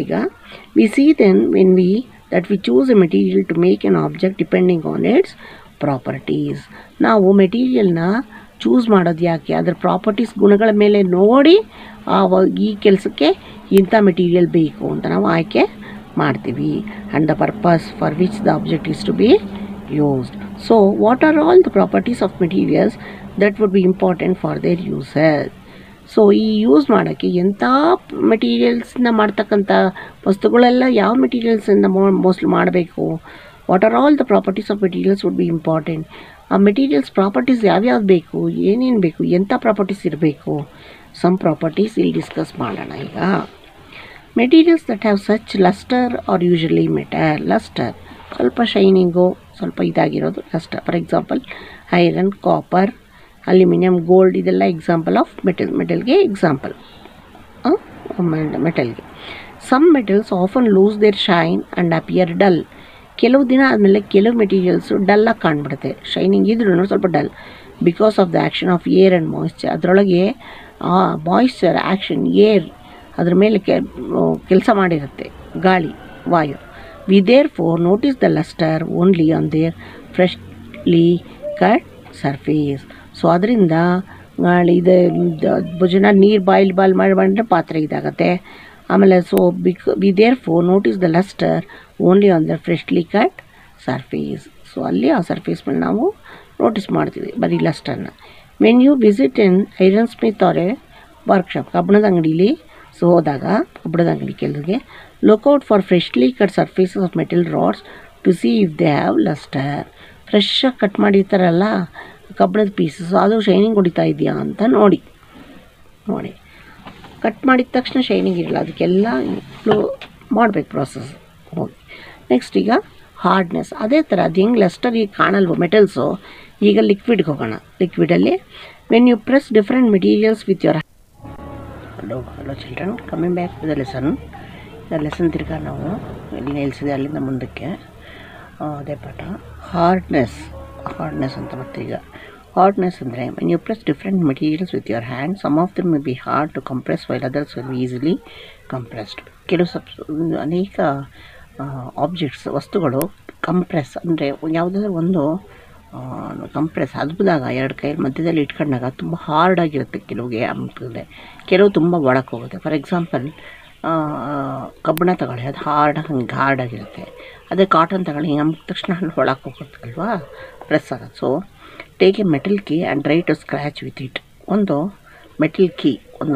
when we choose a material to make an object depending on its properties. ನಾವು ಮೆಟೀರಿಯಲ್ನ ಚೂಸ್ ಮಾಡೋದು ಯಾಕೆ? ಅದರ ಪ್ರಾಪರ್ಟೀಸ್, ಗುಣಗಳ ಮೇಲೆ ನೋಡಿ ಈ ಕೆಲಸಕ್ಕೆ ಇಂಥ ಮೆಟೀರಿಯಲ್ ಬೇಕು ಅಂತ ನಾವು ಆಯ್ಕೆ ಮಾಡ್ತೀವಿ. And the purpose for which the object is to be used. So what are all the properties of materials that would be important for their user. So ಈ ಯೂಸ್ ಮಾಡೋಕ್ಕೆ ಎಂಥ ಮೆಟೀರಿಯಲ್ಸಿಂದ ಮಾಡ್ತಕ್ಕಂಥ ವಸ್ತುಗಳೆಲ್ಲ ಯಾವ ಮೆಟೀರಿಯಲ್ಸಿಂದ ಮೋಸ್ಟ್ಲಿ ಮಾಡಬೇಕು? What are all the properties of materials would be important. ಆ ಮೆಟೀರಿಯಲ್ಸ್ ಪ್ರಾಪರ್ಟೀಸ್ ಯಾವ್ಯಾವ್ದು ಬೇಕು, ಏನೇನು ಬೇಕು, ಎಂಥ ಪ್ರಾಪರ್ಟೀಸ್ ಇರಬೇಕು? ಸಮ್ ಪ್ರಾಪರ್ಟೀಸ್ ಇಲ್ಲಿ ಡಿಸ್ಕಸ್ ಮಾಡೋಣ. ಈಗ materials that have such lustre are usually lustre, ಸ್ವಲ್ಪ ಶೈನಿಂಗು ಸ್ವಲ್ಪ ಇದಾಗಿರೋದು lustre. For example iron, copper, aluminium, gold, ಇದೆಲ್ಲ ಎಕ್ಸಾಂಪಲ್ ಆಫ್ ಮೆಟಲ್ಗೆ ಎಕ್ಸಾಂಪಲ್. ಮೆಟಲ್ಗೆ some metals often lose their shine and appear dull. ಕೆಲವು ದಿನ ಆದಮೇಲೆ ಕೆಲವು ಮೆಟೀರಿಯಲ್ಸು ಡಲ್ಲಾಗಿ ಕಾಣ್ಬಿಡುತ್ತೆ, ಶೈನಿಂಗ್ ಇದ್ರೂ ಸ್ವಲ್ಪ dull, because of the action of air and moisture. ಅದರೊಳಗೆ ಮಾಯಿಶ್ಚರ್ ಆ್ಯಕ್ಷನ್, ಏರ್ ಅದ್ರ ಮೇಲೆ ಕೆಲಸ ಮಾಡಿರುತ್ತೆ, ಗಾಳಿ, ವಾಯು. We therefore notice the lustre only on their freshly cut surface. So ಅದರಿಂದ ಗಾಳಿ ಭುಜನ ನೀರು ಬಾಯ್ಲ್ ಮಾಡಿದ್ರೆ ಪಾತ್ರೆ ಇದಾಗುತ್ತೆ. ಆಮೇಲೆ so we therefore notice the lustre only on the freshly cut surface. So ಅಲ್ಲಿ ಆ ಸರ್ಫೇಸ್ ಮೇಲೆ ನಾವು ನೋಟಿಸ್ ಮಾಡ್ತೀವಿ ಬರೀ ಲಸ್ಟರ್ನ. When you visit in iron smith or a workshop, ಕಬ್ಬಣದ ಅಂಗಡೀಲಿ ಸೊ ಹೋದಾಗ ಕಬ್ಬಣದ ಅಂಗಡಿ ಕೆಲಸಕ್ಕೆ, look out for freshly cut surfaces of metal rods to see if they have lustre. ಫ್ರೆಶ್ಶಾಗಿ ಕಟ್ ಮಾಡಿರ್ತಾರಲ್ಲ ಕಬ್ಬಣದ ಪೀಸಸ್, ಅದು ಶೈನಿಂಗ್ ಹೊಡಿತಾ ಇದೆಯಾ ಅಂತ ನೋಡಿ. ಕಟ್ ಮಾಡಿದ ತಕ್ಷಣ ಶೈನಿಂಗ್ ಇರಲ್ಲ, ಅದಕ್ಕೆಲ್ಲ ಮಾಡಬೇಕು ಪ್ರಾಸೆಸ್. ಹೋಗಿ ನೆಕ್ಸ್ಟ್ ಈಗ ಹಾರ್ಡ್ನೆಸ್. ಅದೇ ಥರ ಅದು ಹೆಂಗೆ ಲಸ್ಟರ್ ಈಗ ಕಾಣಲ್ವೋ ಮೆಟಲ್ಸು, ಈಗ ಲಿಕ್ವಿಡ್ಗೆ ಹೋಗೋಣ. ಲಿಕ್ವಿಡಲ್ಲಿ when you press different materials with your hello children, coming back to the lesson ತಿರ್ಗಾ ನಾವು ಎಲ್ಲಿ ನಿಲ್ಲಿಸಿದೆ ಅಲ್ಲಿಂದ ಮುಂದಕ್ಕೆ ಅದೇ ಪಾಠ. ಹಾರ್ಡ್ನೆಸ್ ಅಂತ ಮತ್ತೆ ಈಗ ಹಾರ್ಡ್ನೆಸ್ ಅಂದರೆ when you press different materials with your hand, some of them may be hard to compress while others will be easily compressed. ಕೆಲವು ಅನೇಕ ಆಬ್ಜೆಕ್ಟ್ಸ್, ವಸ್ತುಗಳು ಕಂಪ್ರೆಸ್ ಅಂದರೆ ಯಾವುದಾದ್ರೂ ಒಂದು ಕಂಪ್ರೆಸ್ ಅದ್ಬಿದಾಗ ಎರಡು ಕೈ ಮಧ್ಯದಲ್ಲಿ ಇಟ್ಕೊಂಡಾಗ ತುಂಬ ಹಾರ್ಡಾಗಿರುತ್ತೆ, ಕೆಲವಿಗೆ ಅಮ್ಕಿದ್ರೆ, ಕೆಲವು ತುಂಬ ಒಳಕ್ಕೆ ಹೋಗುತ್ತೆ. ಫಾರ್ ಎಕ್ಸಾಂಪಲ್ ಕಬ್ಬಣ ತಗೊಳ್ಳಿ, ಅದು ಹಾರ್ಡಾಗಿರುತ್ತೆ. ಅದೇ ಕಾಟನ್ ತಗೊಳ್ಳಿ, ಹಿಂಗೆ ಅಮ್ಕಿದ ತಕ್ಷಣ ಒಳಕ್ಕೆ ಹೋಗುತ್ತಲ್ವಾ, ಪ್ರೆಸ್ ಆಗೋದು. So take a metal key and try to scratch with it. ಒಂದು ಮೆಟಲ್ ಕೀ, ಒಂದು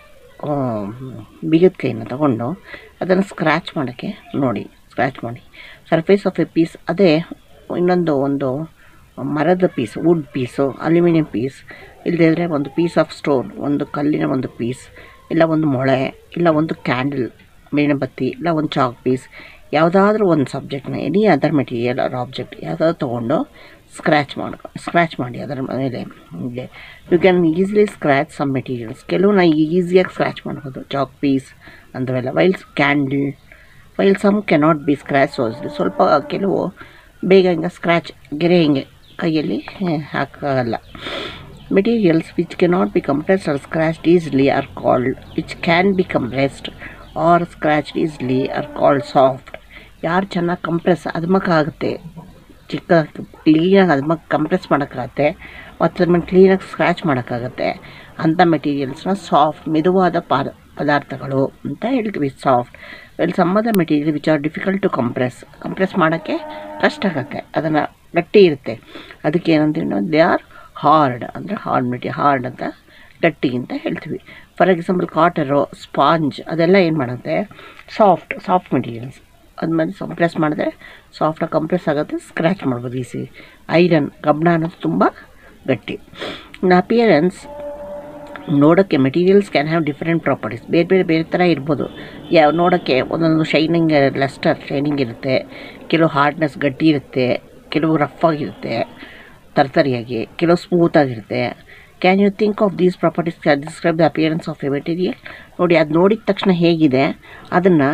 ಬಿಗದ ಕೈನ ತಗೊಂಡು ಅದನ್ನು ಸ್ಕ್ರ್ಯಾಚ್ ಮಾಡೋಕ್ಕೆ ನೋಡಿ, ಸ್ಕ್ರ್ಯಾಚ್ ಮಾಡಿ. ಸರ್ಫೇಸ್ ಆಫ್ ಎ ಪೀಸ್, ಅದೇ ಇನ್ನೊಂದು ಒಂದು ಮರದ piece, wood piece, aluminium piece, ಇಲ್ಲದಿದ್ದರೆ ಒಂದು ಪೀಸ್ ಆಫ್ ಸ್ಟೋನ್, ಒಂದು ಕಲ್ಲಿನ ಒಂದು ಪೀಸ್, ಇಲ್ಲ ಒಂದು ಮೊಳೆ, ಇಲ್ಲ ಒಂದು ಕ್ಯಾಂಡಲ್, ಮೇಣಬತ್ತಿ, ಇಲ್ಲ ಒಂದು ಚಾಕ್ ಪೀಸ್, ಯಾವುದಾದ್ರೂ ಒಂದು ಸಬ್ಜೆಕ್ಟ್ನ, any other material or object ಯಾವುದಾದ್ರು ತೊಗೊಂಡು ಸ್ಕ್ರ್ಯಾಚ್ ಮಾಡಿ ಅದರ ಮೇಲೆ. You can easily scratch some materials. ಕೆಲವು ನಾವು ಈಸಿಯಾಗಿ ಸ್ಕ್ರ್ಯಾಚ್ ಮಾಡ್ಬೋದು, ಚಾಕ್ ಪೀಸ್ ಅಂಥವೆಲ್ಲ. While some cannot be scratch so easily. ಸ್ವಲ್ಪ ಕೆಲವು ಬೇಗ ಹಿಂಗೆ ಸ್ಕ್ರ್ಯಾಚ್ ಗೆರೆ ಹಿಂಗೆ ಕೈಯಲ್ಲಿ ಹಾಕಲ್ಲ. Materials which cannot be compressed or scratched easily are called, which can be compressed or scratched easily are called soft. ಯಾರು ಚೆನ್ನಾಗಿ ಕಂಪ್ರೆಸ್ ಅದ್ಮಕ್ಕಾಗುತ್ತೆ, ಚಿಕ್ಕ ಕ್ಲೀನಾಗಿ ಅದ್ಮಕ್ಕೆ ಕಂಪ್ರೆಸ್ ಮಾಡೋಕ್ಕಾಗತ್ತೆ, ಮತ್ತು ಅದ್ರ ಮೇಲೆ ಕ್ಲೀನಾಗಿ ಸ್ಕ್ರ್ಯಾಚ್ ಮಾಡೋಕ್ಕಾಗತ್ತೆ, ಅಂಥ ಮೆಟೀರಿಯಲ್ಸ್ನ ಸಾಫ್ಟ್, ಮೆದುವಾದ ಪದಾರ್ಥಗಳು ಅಂತ ಹೇಳ್ತೀವಿ, soft. Well some of the material which are difficult to compress ಮಾಡೋಕ್ಕೆ ಕಷ್ಟ ಆಗುತ್ತೆ, ಅದನ್ನು ಗಟ್ಟಿ ಇರುತ್ತೆ, ಅದಕ್ಕೆ ಏನಂತೀವಿ ನಾವು, ದೇ ಆರ್ ಹಾರ್ಡ್, ಅಂದರೆ ಹಾರ್ಡ್ ಅಂತ ಗಟ್ಟಿ ಅಂತ ಹೇಳ್ತೀವಿ. ಫಾರ್ ಎಕ್ಸಾಂಪಲ್ ಕಾಟರು, ಸ್ಪಾಂಜ್, ಅದೆಲ್ಲ ಏನು ಮಾಡುತ್ತೆ, ಸಾಫ್ಟ್ ಮೆಟೀರಿಯಲ್ಸ್. ಅದ್ಮೇಲೆ ಕಂಪ್ರೆಸ್ ಮಾಡಿದ್ರೆ ಸಾಫ್ಟಾಗಿ ಕಂಪ್ರೆಸ್ ಆಗುತ್ತೆ, ಸ್ಕ್ರ್ಯಾಚ್ ಮಾಡ್ಬೋದು ಈಸಿ. ಐರನ್, ಕಬ್ಬಣ ಅನ್ನೋದು ತುಂಬ ಗಟ್ಟಿ. ಇನ್ ಅಪಿಯರೆನ್ಸ್, ನೋಡೋಕ್ಕೆ materials can have different properties, ಬೇರೆ ಥರ ಇರ್ಬೋದು. ನೋಡೋಕ್ಕೆ ಒಂದೊಂದು ಶೈನಿಂಗ್, ಲಸ್ಟರ್ ಶೈನಿಂಗ್ ಇರುತ್ತೆ, ಕೆಲವು ಹಾರ್ಡ್ನೆಸ್ ಗಟ್ಟಿ ಇರುತ್ತೆ, ಕೆಲವು ರಫ್ ಆಗಿರುತ್ತೆ ತರ್ತರಿಯಾಗಿ, ಕೆಲವು ಸ್ಮೂತಾಗಿರುತ್ತೆ. Can you think of these properties can describe the appearance of a material. ನೋಡಿ, ಅದು ನೋಡಿದ ತಕ್ಷಣ ಹೇಗಿದೆ, ಅದನ್ನು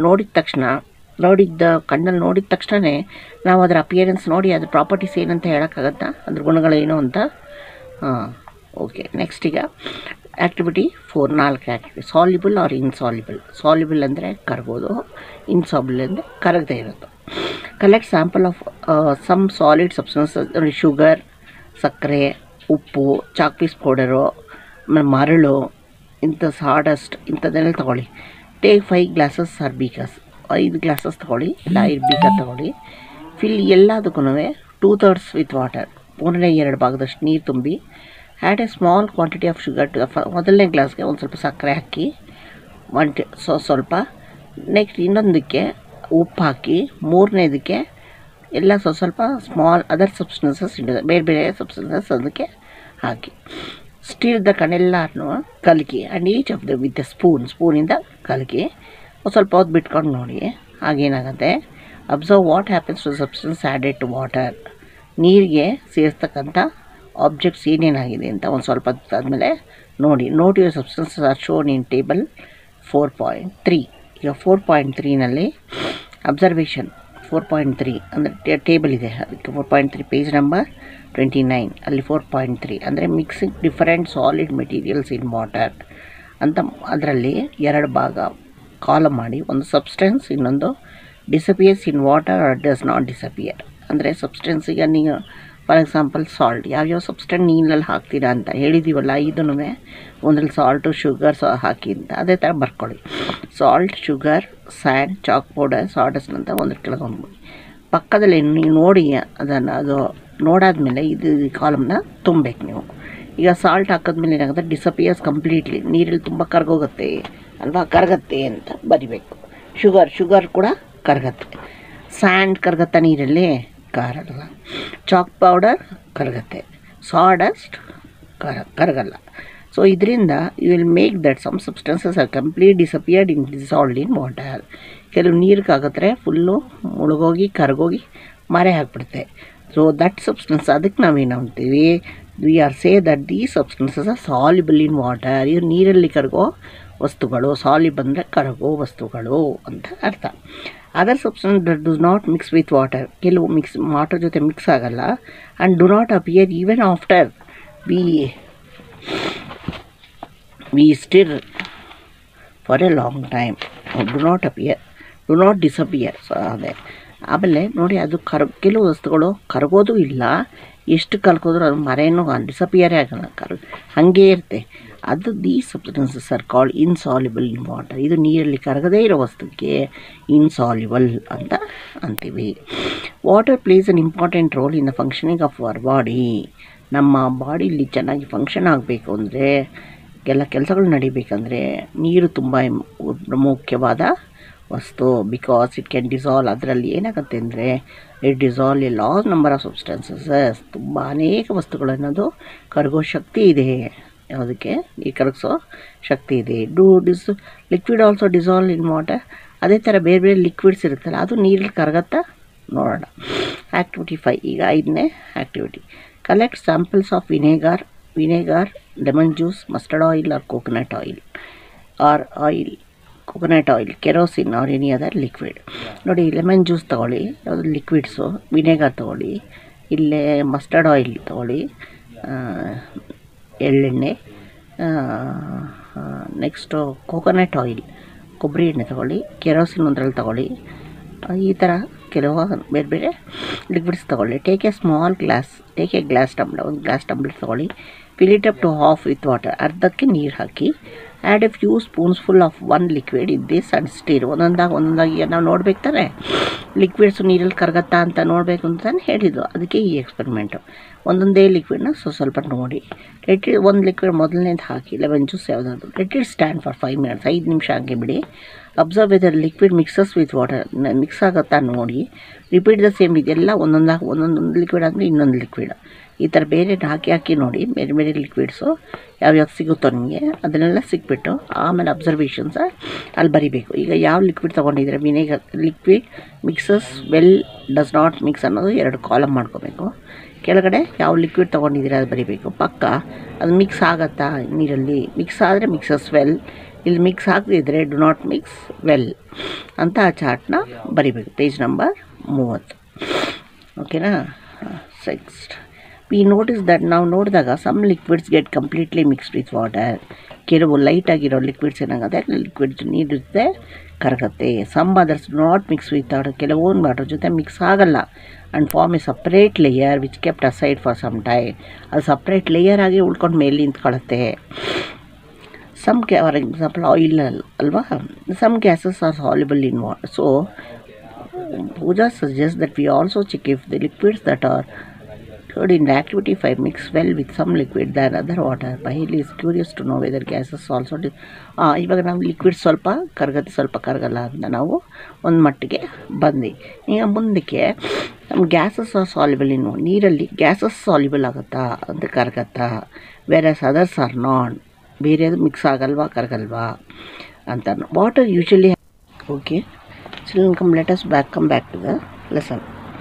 ಕಣ್ಣಲ್ಲಿ ನೋಡಿದ ತಕ್ಷಣವೇ ನಾವು ಅದರ ಅಪಿಯರೆನ್ಸ್ ನೋಡಿ ಅದ್ರ ಪ್ರಾಪರ್ಟೀಸ್ ಏನಂತ ಹೇಳೋಕ್ಕಾಗತ್ತಾ, ಅದ್ರ ಗುಣಗಳೇನು ಅಂತ. ಓಕೆ, ನೆಕ್ಸ್ಟ್ ಈಗ activity 4, 4 activity. Soluble or insoluble. Soluble ಅಂದರೆ ಕರಗೋದು, ಇನ್ಸಾಲ್ಯುಬಲ್ ಅಂದರೆ ಕರಗದೇ ಇರೋದು. Collect sample of some solid substances, sugar, ಸಕ್ಕರೆ, ಉಪ್ಪು, ಚಾಕ್ ಪೀಸ್ ಪೌಡರು, ಮರಳು, ಇಂಥ ಸಾಡಸ್ಟ್ ಇಂಥದ್ದೆಲ್ಲ ತೊಗೊಳ್ಳಿ. Take 5 glasses or beakers. 5 glasses ತೊಗೊಳ್ಳಿ, ಇಲ್ಲ 5 ಬೀಕರ್ ತೊಗೊಳ್ಳಿ. ಫಿಲ್ ಎಲ್ಲದಕ್ಕೂ 2/3 ವಿತ್ ವಾಟರ್, 1/2 ಭಾಗದಷ್ಟು ನೀರು ತುಂಬಿ. Add a small quantity of sugar to ಮೊದಲನೇ ಗ್ಲಾಸ್ಗೆ ಒಂದು ಸ್ವಲ್ಪ ಸಕ್ಕರೆ ಹಾಕಿ, ಸ್ವಲ್ಪ. ನೆಕ್ಸ್ಟ್ ಇನ್ನೊಂದಕ್ಕೆ ಉಪ್ಪು ಹಾಕಿ, ಮೂರನೇದಕ್ಕೆ ಎಲ್ಲ ಸ್ವಲ್ಪ ಸ್ಮಾಲ್ ಅದರ್ ಸಬ್ಸ್ಟೆನ್ಸಸ್ ಬೇರೆ ಸಬ್ಸ್ಟೆನ್ಸಸ್ ಅದಕ್ಕೆ ಹಾಕಿ. ಸ್ಟಿರ್ ದ ಕಣ್ಣೆಲ್ಲನೂ ಕಲಕಿ, and each of the with ಸ್ಪೂನಿಂದ ಕಲಕಿ. ಸ್ವಲ್ಪ ಹೊತ್ತು ಬಿಟ್ಕೊಂಡು ನೋಡಿ. ಆಗೇನಾಗುತ್ತೆ, observe what happens to substance added to water. ನೀರಿಗೆ ಸೇರಿಸ್ತಕ್ಕಂಥ ಆಬ್ಜೆಕ್ಟ್ಸ್ ಏನೇನಾಗಿದೆ ಅಂತ ಒಂದು ಸ್ವಲ್ಪ ಆದಮೇಲೆ ನೋಡಿ. Note your substances are shown in table 4.3. ಈಗ 4.3ನಲ್ಲಿ ಅಬ್ಸರ್ವೇಷನ್ 4.3 ಅಂದರೆ ಟೇಬಲ್ ಇದೆ, ಅದಕ್ಕೆ 4.3 ಪೇಜ್ ನಂಬರ್ 29 ಅಲ್ಲಿ 4.3 ಅಂದರೆ mixing different solid materials in water ಅಂತ. ಅದರಲ್ಲಿ 2 ಭಾಗ ಕಾಲಮ್ ಮಾಡಿ, ಒಂದು ಸಬ್ಸ್ಟೆನ್ಸ್, ಇನ್ನೊಂದು disappears in water or does not disappear. ಅಂದರೆ ಸಬ್ಸ್ಟೆನ್ಸಿಗೆ ನೀವು ಫಾರ್ ಎಕ್ಸಾಂಪಲ್ ಸಾಲ್ಟ್, ಯಾವ್ಯಾವ ಸಬ್ಸ್ಟೆನ್ಸ್ ನೀರಲ್ಲಿ ಹಾಕ್ತೀರಾ ಅಂತ ಹೇಳಿದ್ದೀವಲ್ಲ, ಇದನ್ನು ಒಂದ್ರಲ್ಲಿ ಸಾಲ್ಟು ಶುಗರ್ ಹಾಕಿ ಅಂತ ಅದೇ ಥರ ಬರ್ಕೊಳ್ಳಿ. Salt, sugar, sand, chalk powder, sawdust ಅಂತ ಒಂದ್ರ ಕೆಳಗೊಂಡು ಪಕ್ಕದಲ್ಲಿ ನೀವು ನೋಡಿ ಅದನ್ನು, ಅದು ನೋಡಾದ್ಮೇಲೆ ಇದು ಕಾಲಮ್ನ ತುಂಬಬೇಕು ನೀವು. ಈಗ ಸಾಲ್ಟ್ ಹಾಕಿದ್ಮೇಲೆ ಏನಾಗುತ್ತೆ, ಡಿಸಪಿಯರ್ಸ್ ಕಂಪ್ಲೀಟ್ಲಿ, ನೀರಲ್ಲಿ ತುಂಬ ಕರಗೋಗುತ್ತೆ ಅಲ್ವಾ, ಕರಗತ್ತೆ ಅಂತ ಬರಿಬೇಕು. ಶುಗರ್ ಕೂಡ ಕರಗತ್ತೆ. ಸ್ಯಾಂಡ್ ಕರಗತ್ತ ನೀರಲ್ಲಿ, ಕರಗಲ್ಲ. ಚಾಕ್ ಪೌಡರ್ ಕರಗತ್ತೆ, ಸಾಡಸ್ಟ್ ಕರಗಲ್ಲ. ಸೊ ಇದರಿಂದ you will make that some substances are complete disappeared in dissolved in water. ಕೆಲವು ನೀರಿಗಾಗತ್ರೆ ಫುಲ್ಲು ಮುಳುಗೋಗಿ ಕರಗೋಗಿ ಮರೆ ಹಾಕ್ಬಿಡುತ್ತೆ. ಸೊ ದಟ್ ಸಬ್ಸ್ಟೆನ್ಸ್, ಅದಕ್ಕೆ ನಾವೇನು ಅಂತೀವಿ, we are say that the substances are soluble in water. ಇವು ನೀರಲ್ಲಿ ಕರಗೋ ವಸ್ತುಗಳು, ಸಾಲ್ಯುಬಲ್ ಅಂದರೆ ಕರಗೋ ವಸ್ತುಗಳು ಅಂತ ಅರ್ಥ. Other substance that does not mix with water, ಕೆಲವು ವಾಟರ್ ಜೊತೆ ಮಿಕ್ಸ್ ಆಗಲ್ಲ. And do not appear even after we stir for a long time. Do not disappear. So ಅದೇ ಆಮೇಲೆ ನೋಡಿ, ಅದು ಕೆಲವು ವಸ್ತುಗಳು ಕರಗೋದು ಇಲ್ಲ, ಎಷ್ಟು ಕಲ್ಕೋದ್ರೂ ಅದು ಮರೇನೂ ಡಿಸಪಿಯರೇ ಆಗಲ್ಲ, ಹಾಗೇ ಇರುತ್ತೆ. ಅದು the substances are called insoluble in water. ಇದು ನೀರಲ್ಲಿ ಕರಗದೇ ಇರೋ ವಸ್ತುಕ್ಕೆ ಇನ್ಸಾಲ್ಯುಬಲ್ ಅಂತ ಅಂತೀವಿ. Water plays an important role in the functioning of our body. ನಮ್ಮ ಬಾಡಿಲಿ ಚೆನ್ನಾಗಿ ಫಂಕ್ಷನ್ ಆಗಬೇಕು ಅಂದರೆ, ಎಲ್ಲ ಕೆಲಸಗಳು ನಡಿಬೇಕಂದ್ರೆ ನೀರು ತುಂಬ ಮುಖ್ಯವಾದ ವಸ್ತು. Because it can dissolve. ಅದರಲ್ಲಿ ಏನಾಗುತ್ತೆ ಅಂದರೆ, it dissolve a large number of substances. ತುಂಬ ಅನೇಕ ವಸ್ತುಗಳನ್ನೋದು ಕರಗೋ ಶಕ್ತಿ ಇದೆ. ಯಾವುದಕ್ಕೆ? ಈ ಕರಗಿಸೋ ಶಕ್ತಿ ಇದೆ. Liquid also dissolve in water. ಅದೇ ಥರ ಬೇರೆ ಬೇರೆ ಲಿಕ್ವಿಡ್ಸ್ ಇರುತ್ತಲ್ಲ, ಅದು ನೀರಲ್ಲಿ ಕರಗತ್ತಾ ನೋಡೋಣ. ಆ್ಯಕ್ಟಿವಿಟಿ 5. ಈಗ 5ನೇ activity, collect samples of vinegar, lemon juice, mustard oil or coconut oil, kerosene or any other liquid. ನೋಡಿ, ಲೆಮನ್ ಜ್ಯೂಸ್ ತೊಗೊಳ್ಳಿ, ಯಾವುದು ಲಿಕ್ವಿಡ್ಸು, ವಿನೆಗಾರ್ ತೊಗೊಳ್ಳಿ, ಇಲ್ಲೇ ಮಸ್ಟರ್ಡ್ ಆಯಿಲ್ ತೊಗೊಳ್ಳಿ, ಎಳ್ಳೆಣ್ಣೆ, ನೆಕ್ಸ್ಟು ಕೋಕೋನಟ್ ಆಯಿಲ್, ಕೊಬ್ಬರಿ ಎಣ್ಣೆ ತೊಗೊಳ್ಳಿ, ಕೆರೋಸಿನ್ ಒಂದರಲ್ಲಿ ತೊಗೊಳ್ಳಿ. ಈ ಥರ ಕೆಲವು ಬೇರೆ ಬೇರೆ ಲಿಕ್ವಿಡ್ಸ್ ತೊಗೊಳ್ಳಿ. ಟೇಕ್ ಎ ಗ್ಲಾಸ್ ಟಂಬ್ಲರ್, ಒಂದು ಗ್ಲಾಸ್ ಟಂಬ್ಲರ್ ತೊಗೊಳ್ಳಿ. Fill it up to half with water, ಅರ್ಧಕ್ಕೆ ನೀರು ಹಾಕಿ. Add a few spoons full of one liquid in this and stir. ಒಂದೊಂದಾಗಿ ನಾವು ನೋಡ್ಬೇಕು ತಾನೆ, ಲಿಕ್ವಿಡ್ಸು ನೀರಲ್ಲಿ ಕರಗತ್ತಾ ಅಂತ ನೋಡಬೇಕು ಅಂತ ಹೇಳಿದ್ದು, ಅದಕ್ಕೆ ಈ ಎಕ್ಸ್ಪೆರಿಮೆಂಟು. ಒಂದೊಂದೇ ಲಿಕ್ವಿಡ್ನ ಸ್ವಲ್ಪ ನೋಡಿ. ಒಂದು ಲಿಕ್ವಿಡ್ ಮೊದಲನೇದು ಹಾಕಿ, ಲೆಮನ್ ಜ್ಯೂಸ್ ಯಾವುದಾದ್ರು, let it stand for 5 minutes, 5 ನಿಮಿಷ ಹಾಕಿ ಬಿಡಿ. Observe whether liquid mixes with water, mix ಆಗುತ್ತಾ ನೋಡಿ. ರಿಪೀಟ್ ದ ಸೇಮ್, ಇದೆಲ್ಲ ಒಂದೊಂದು ಲಿಕ್ವಿಡ್ ಅಂದರೆ ಇನ್ನೊಂದು ಲಿಕ್ವಿಡ್, ಈ ಥರ ಬೇರೆ ಹಾಕಿ ನೋಡಿ. ಬೇರೆ ಬೇರೆ ಲಿಕ್ವಿಡ್ಸು ಯಾವ್ಯಾವ ಸಿಗುತ್ತೋ ನಿಮಗೆ ಅದನ್ನೆಲ್ಲ ಸಿಕ್ಬಿಟ್ಟು ಆಮೇಲೆ ಅಬ್ಸರ್ವೇಷನ್ಸ ಅಲ್ಲಿ ಬರಿಬೇಕು. ಈಗ ಯಾವ ಲಿಕ್ವಿಡ್ ತೊಗೊಂಡಿದ್ರೆ, vinegar liquid mixes well does not mix ಅನ್ನೋದು 2 ಕಾಲಮ್ ಮಾಡ್ಕೋಬೇಕು. ಕೆಳಗಡೆ ಯಾವ ಲಿಕ್ವಿಡ್ ತೊಗೊಂಡಿದ್ದೀರ ಅದು ಬರಿಬೇಕು. ಪಕ್ಕ ಅದು ಮಿಕ್ಸ್ ಆಗುತ್ತಾ ನೀರಲ್ಲಿ, ಮಿಕ್ಸ್ ಆದರೆ ಮಿಕ್ಸಸ್ ವೆಲ್, ಇಲ್ಲಿ ಮಿಕ್ಸ್ ಆಗದಿದ್ದರೆ ಡು ನಾಟ್ ಮಿಕ್ಸ್ ವೆಲ್ ಅಂತ ಆ ಚಾರ್ಟ್ನ ಬರಿಬೇಕು. Page number 30. ಓಕೆನಾ? ನೆಕ್ಸ್ಟ್ ವಿ ನೋಟಿಸ್ ದಟ್, ನಾವು ನೋಡಿದಾಗ some liquids get completely mixed with water. ಕೆಲವು ಲೈಟಾಗಿರೋ ಲಿಕ್ವಿಡ್ಸ್ ಏನಾಗುತ್ತೆ, ಲಿಕ್ವಿಡ್ಸ್ ನೀರಿರುತ್ತೆ ಕರಗುತ್ತೆ. Some others not mix with water, ಕೆಲವೊಂದು ವಾಟರ್ ಜೊತೆ ಮಿಕ್ಸ್ ಆಗಲ್ಲ. And form a separate layer which kept aside for some time. ಅದು ಸಪ್ರೇಟ್ ಲೇಯರ್ ಆಗಿ ಉಳ್ಕೊಂಡು ಮೇಲೆ ನಿಂತ್ಕೊಳ್ಳುತ್ತೆ. ಫಾರ್ ಎಕ್ಸಾಂಪಲ್ ಆಯಿಲ್ ಅಲ್ವಾ, some gases are soluble in water. So Pooja suggests that we also check if the liquids that are in activity 5 mix well with some liquid than other water. Pahili is curious to know whether gases also ಇವಾಗ ನಾವು ಲಿಕ್ವಿಡ್ ಸ್ವಲ್ಪ ಕರಗತ್ತೆ ಸ್ವಲ್ಪ ಕರಗಲ್ಲ ಅಂತ ನಾವು ಒಂದು ಮಟ್ಟಿಗೆ ಬಂದು. ಈಗ ಮುಂದಕ್ಕೆ ನಮ್ಮ ಗ್ಯಾಸಸ್ ಆರ್ ಸಾಲ್ಯುಬಲ್ ಇನ್ನು, ನೀರಲ್ಲಿ ಗ್ಯಾಸಸ್ ಸಾಲ್ಯುಬಲ್ ಆಗುತ್ತಾ ಅಂತ ಕರಗತ್ತಾ, ವೆರಸ್ ಅದರ್ಸ್ ಆರ್ ನಾಟ್, ಬೇರೆದು ಮಿಕ್ಸ್ ಆಗಲ್ವಾ ಕರಗಲ್ವಾ ಅಂತ. Water usually Okay, children, come back to the lesson.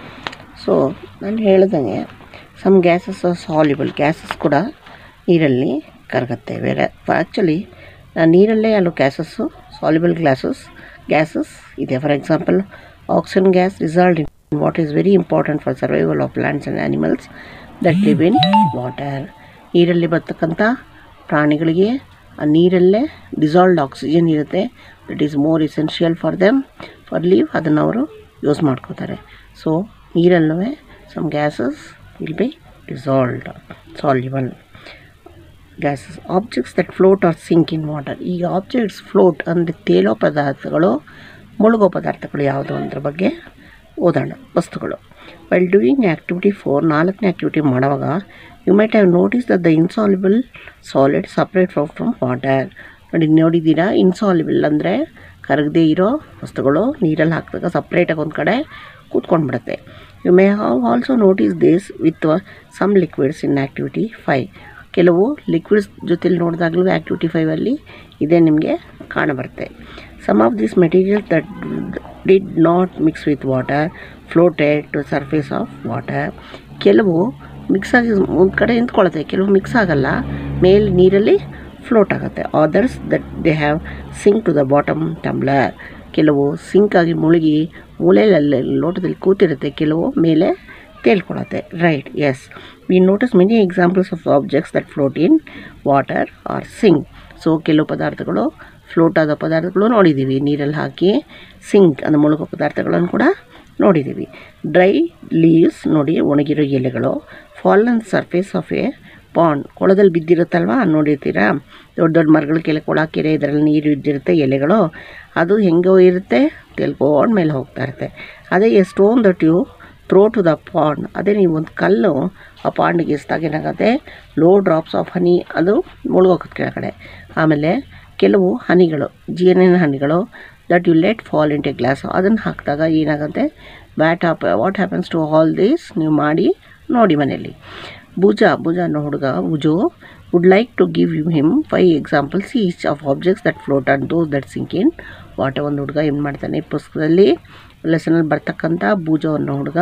So ನಾನು ಹೇಳ್ದಂಗೆ ಸಮ್ ಗ್ಯಾಸಸ್ ಸಾಲ್ಯುಬಲ್ ಗ್ಯಾಸಸ್ ಕೂಡ ನೀರಲ್ಲಿ ಕರಗುತ್ತೆ. ಬೇರೆ ಆ್ಯಕ್ಚುಲಿ ನೀರಲ್ಲೇ ಅಲ್ಲೂ ಗ್ಯಾಸಸ್ಸು ಸಾಲ್ಯುಬಲ್ ಗ್ಯಾಸಸ್ ಇದೆ. For example oxygen gas result in what is very important for survival of plants and animals that live in water. ನೀರಲ್ಲಿ ಬರ್ತಕ್ಕಂಥ ಪ್ರಾಣಿಗಳಿಗೆ ಆ ನೀರಲ್ಲೇ ಡಿಸಾಲ್ವ್ಡ್ ಆಕ್ಸಿಜನ್ ಇರುತ್ತೆ. That is more essential for them for live. ಅದನ್ನು ಅವರು ಯೂಸ್ ಮಾಡ್ಕೋತಾರೆ. ಸೊ ನೀರಲ್ಲೂ some gases will be dissolved soluble gases. Objects that float or sink in water. ಈಗ ಆಬ್ಜೆಕ್ಟ್ಸ್ ಫ್ಲೋಟ್ ಅಂದರೆ ತೇಲೋ ಪದಾರ್ಥಗಳು, ಮುಳುಗೋ ಪದಾರ್ಥಗಳು ಯಾವುದು ಅದ್ರ ಬಗ್ಗೆ ಓದೋಣ. ವಸ್ತುಗಳು. ವೈಲ್ ಡೂಯಿಂಗ್ ಆ್ಯಕ್ಟಿವಿಟಿ 4 4ನೇ ಆ್ಯಕ್ಟಿವಿಟಿ ಮಾಡುವಾಗ you might have notice that the insoluble solid separate from water. ನೋಡಿದ್ದೀರಾ, ಇನ್ಸಾಲ್ಯುಬಲ್ ಅಂದರೆ ಕರಗದೇ ಇರೋ ವಸ್ತುಗಳು ನೀರಲ್ಲಿ ಹಾಕಿದಾಗ ಸಪ್ರೇಟಾಗಿ ಒಂದು ಕಡೆ ಕೂತ್ಕೊಂಡ್ಬಿಡುತ್ತೆ. You may have also notice this with some liquids in activity 5. ಕೆಲವು ಲಿಕ್ವಿಡ್ಸ್ ಜೊತೆಲಿ ನೋಡಿದಾಗಲೂ ಆ್ಯಕ್ಟಿವಿಟಿ 5ಅಲ್ಲಿ ಇದೇ ನಿಮಗೆ ಕಾಣಬರುತ್ತೆ. Some of this materials that did not mix with water floated to surface of water. ಕೆಲವು ಮಿಕ್ಸ್ ಆಗಿ ಒಂದು ಕಡೆ ನಿಂತ್ಕೊಳ್ಳುತ್ತೆ, ಕೆಲವು ಮಿಕ್ಸ್ ಆಗಲ್ಲ, ಮೇಲೆ ನೀರಲ್ಲಿ ಫ್ಲೋಟ್ ಆಗುತ್ತೆ. Others that they have sink to the bottom tumbler. ಕೆಲವು ಸಿಂಕ್ ಆಗಿ ಮುಳುಗಿ ಮೂಲೆಯಲ್ಲಿ ಲೋಟದಲ್ಲಿ ಕೂತಿರುತ್ತೆ, ಕೆಲವು ಮೇಲೆ ತೇಲ್ಕೊಳ್ಳುತ್ತೆ. Right, yes, we notice many examples of objects that float in water or sink. So ಕೆಲವು ಪದಾರ್ಥಗಳು ಫ್ಲೋಟ್ ಆದ ಪದಾರ್ಥಗಳು ನೋಡಿದ್ದೀವಿ, ನೀರಲ್ಲಿ ಹಾಕಿ ಸಿಂಕ್ ಅಂದರೆ ಮುಳುಗೋ ಪದಾರ್ಥಗಳನ್ನು ಕೂಡ ನೋಡಿದ್ದೀವಿ. ಡ್ರೈ ಲೀವ್ಸ್ ನೋಡಿ, ಒಣಗಿರೋ ಎಲೆಗಳು. Fallen surface of a pond, ಕೊಳದಲ್ಲಿ ಬಿದ್ದಿರುತ್ತಲ್ವ, ನೋಡಿರ್ತೀರಾ, ದೊಡ್ಡ ದೊಡ್ಡ ಮರಗಳ ಕೊಳ ಕೆರೆ ಇದರಲ್ಲಿ ನೀರು ಇದ್ದಿರುತ್ತೆ, ಎಲೆಗಳು ಅದು ಹೆಂಗೋ ಇರುತ್ತೆ, ತೆಲ್ಕೊಂಡು ಮೇಲೆ ಹೋಗ್ತಾ ಇರುತ್ತೆ. ಅದೇ a stone that you throw to the pond, ಅದೇ ನೀವು ಒಂದು ಕಲ್ಲು ಆ ಪಾಂಡಿಗೆ ಎಸ್ದಾಗ ಏನಾಗುತ್ತೆ, ಲೋ ಡ್ರಾಪ್ಸ್ ಆಫ್ ಹನಿ, ಅದು ಮುಳುಗೋಗುತ್ತೆ ಕೆಳಗಡೆ. ಆಮೇಲೆ ಕೆಲವು ಹನಿಗಳು, ಜೇನಿನ ಹನಿಗಳು that you let fall in the glass, ಅದನ್ನು ಹಾಕಿದಾಗ ಏನಾಗುತ್ತೆ, what happens to all this, ನೀವು ಮಾಡಿ ನೋಡಿ ಮನೆಯಲ್ಲಿ. ಭುಜ ಅನ್ನೋ ಹುಡುಗ, Boojho would like to give him 5 examples each of objects that float on those that sink in water. ಒಂದು ಹುಡುಗ ಏನು ಮಾಡ್ತಾನೆ, ಪುಸ್ತಕದಲ್ಲಿ ಲೆಸನಲ್ಲಿ ಬರ್ತಕ್ಕಂಥ ಭುಜ ಅನ್ನೋ ಹುಡುಗ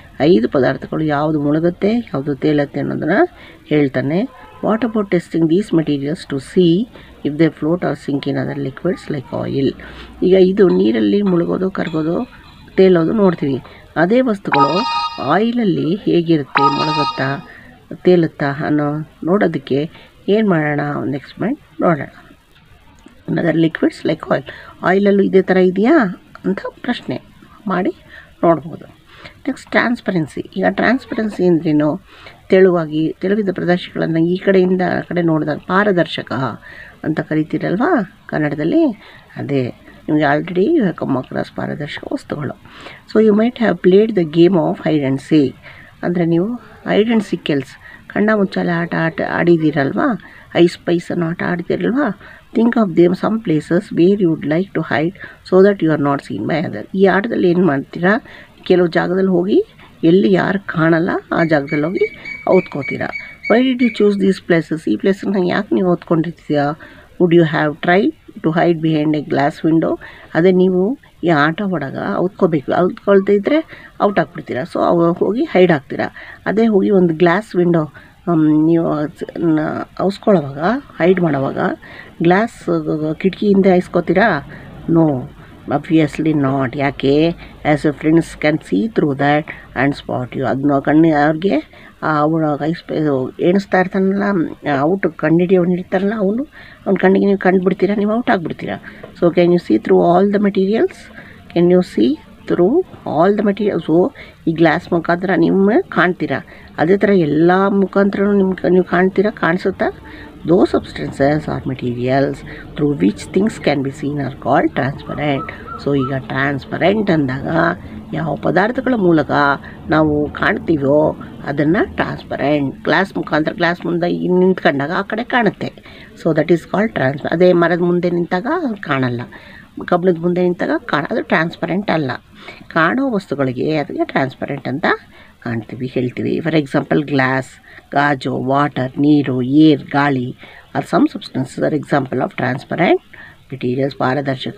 5 ಪದಾರ್ಥಗಳು ಯಾವುದು ಮುಳುಗುತ್ತೆ ಯಾವುದು ತೇಲತ್ತೆ ಅನ್ನೋದನ್ನು ಹೇಳ್ತಾನೆ. What about testing these materials to see if they float or sink in other liquids like oil. ಈಗ ಇದು ನೀರಲ್ಲಿ ಮುಳುಗೋದು, ಕರಗೋದು, ತೇಲೋದು ನೋಡ್ತೀವಿ. ಅದೇ ವಸ್ತುಗಳು ಆಯಿಲಲ್ಲಿ ಹೇಗಿರುತ್ತೆ, ಮುಳುಗುತ್ತಾ ತೇಲುತ್ತಾ ಅನ್ನೋ ನೋಡೋದಕ್ಕೆ ಏನು ಮಾಡೋಣ, ಒಂದು ಎಕ್ಸ್ಪೆರಿಮೆಂಟ್ ನೋಡೋಣ. ಅದರ್ ಲಿಕ್ವಿಡ್ಸ್ ಲೈಕ್ ಆಯಿಲಲ್ಲೂ ಇದೇ ಥರ ಇದೆಯಾ ಅಂತ ಪ್ರಶ್ನೆ ಮಾಡಿ ನೋಡ್ಬೋದು. Next transparency. ಈಗ ಟ್ರಾನ್ಸ್ಪರೆನ್ಸಿ ಅಂದ್ರೇನು, ತೆಳುವಿದ್ದ ಪ್ರದೇಶಗಳನ್ನು ಈ ಕಡೆಯಿಂದ ಆ ಕಡೆ ನೋಡಿದಾಗ ಪಾರದರ್ಶಕ ಅಂತ ಕರಿತೀರಲ್ವಾ ಕನ್ನಡದಲ್ಲಿ, ಅದೇ ನಿಮಗೆ ಆಲ್ರೆಡಿ ಕಮ್ ಅಕ್ರಾಸ್ ಪಾರದರ್ಶಕ ವಸ್ತುಗಳು. So you might have played the game of hide and seek. ಅಂದರೆ ನೀವು ಹೈಡ್ ಆ್ಯಂಡ್ ಸಿಕ್ಕೆಲ್ಸ್, ಕಣ್ಣ ಮುಚ್ಚಾಲೆ ಆಟ ಆಡಿದ್ದೀರಲ್ವಾ, ಐಸ್ ಅನ್ನೋ ಆಟ ಆಡ್ತೀರಲ್ವಾ. Think of them some places where you would like to hide so that you are not seen by other. ಈ ಆಟದಲ್ಲಿ ಏನು ಮಾಡ್ತೀರಾ, ಕೆಲವು ಜಾಗದಲ್ಲಿ ಹೋಗಿ ಎಲ್ಲಿ ಯಾರು ಕಾಣಲ್ಲ ಆ ಜಾಗದಲ್ಲಿ ಹೋಗಿ ಓದ್ಕೋತೀರಾ. Why did you choose these places, ಈ ಪ್ಲೇಸನ್ನ ಯಾಕೆ ನೀವು ಓದ್ಕೊಂಡಿರ್ತೀರಾ. Would you have try to hide behind a glass window. ಅದೇ ನೀವು ಈ ಆಟ ಒಳಗ ಔದ್ಕೋಬೇಕು, ಔದ್ಕೊಳ್ತಾ ಇದ್ದರೆ ಔಟ್ ಆಗಿಬಿಡ್ತೀರಾ. ಸೊ ಹೋಗಿ ಹೈಡ್ ಆಗ್ತೀರಾ. ಅದೇ ಹೋಗಿ ಒಂದು ಗ್ಲಾಸ್ ವಿಂಡೋ ನೀವು ಔಸ್ಕೊಳ್ಳೋವಾಗ, ಹೈಡ್ ಮಾಡೋವಾಗ ಗ್ಲಾಸ್ ಕಿಟಕಿಯಿಂದ ಐಸ್ಕೋತೀರಾ, ನೋ, ಅಬ್ವಿಯಸ್ಲಿ ನಾಟ್. ಯಾಕೆ, as a friends can see through that and spot you. ಅದನ್ನ ಅವ್ರಿಗೆ ಅವಳು ಎಣಿಸ್ತಾ ಇರ್ತಾನಲ್ಲ, ಔಟ್ ಕಂಡಿಡಿಯೋನಿರ್ತಾರಲ್ಲ, ಅವ್ನ ಕಣ್ಣಿಗೆ ನೀವು ಕಂಡುಬಿಡ್ತೀರಾ, ನೀವು ಔಟ್ ಆಗಿಬಿಡ್ತೀರಾ. So can you see through all the materials, can you see through all the materials. ಈ ಗ್ಲಾಸ್ ಮುಖಾಂತರ ನಿಮ್ಮ ಕಾಣ್ತೀರಾ, ಅದೇ ಥರ ಎಲ್ಲ ಮುಖಾಂತರ ನೀವು ಕಾಣಿಸುತ್ತಾ. Those substances or materials through which things can be seen are called transparent. So ಈಗ ಟ್ರಾನ್ಸ್ಪರೆಂಟ್ ಅಂದಾಗ ಯಾವ ಪದಾರ್ಥಗಳ ಮೂಲಕ ನಾವು ಕಾಣ್ತೀವೋ ಅದನ್ನು ಟ್ರಾನ್ಸ್ಪರೆಂಟ್. ಗ್ಲಾಸ್ ಮುಂದೆ ನಿಂತ್ಕೊಂಡಾಗ ಆ ಕಡೆ ಕಾಣುತ್ತೆ. ಸೊ ದಟ್ ಈಸ್ ಕಾಲ್ಡ್ ಅದೇ ಮರದ ಮುಂದೆ ನಿಂತಾಗ ಕಾಣಲ್ಲ, ಕಬ್ಬಿಣದ ಮುಂದೆ ನಿಂತಾಗ ಅದು ಟ್ರಾನ್ಸ್ಪರೆಂಟ್ ಅಲ್ಲ. ಕಾಣೋ ವಸ್ತುಗಳಿಗೆ ಅದಕ್ಕೆ ಟ್ರಾನ್ಸ್ಪರೆಂಟ್ ಅಂತ ಹೇಳ್ತೀವಿ. ಫಾರ್ ಎಕ್ಸಾಂಪಲ್ ಗ್ಲಾಸ್, ಗಾಜು, ವಾಟರ್, ನೀರು, ಏರ್, ಗಾಳಿ are some substances are example of transparent materials, ಪಾರದರ್ಶಕ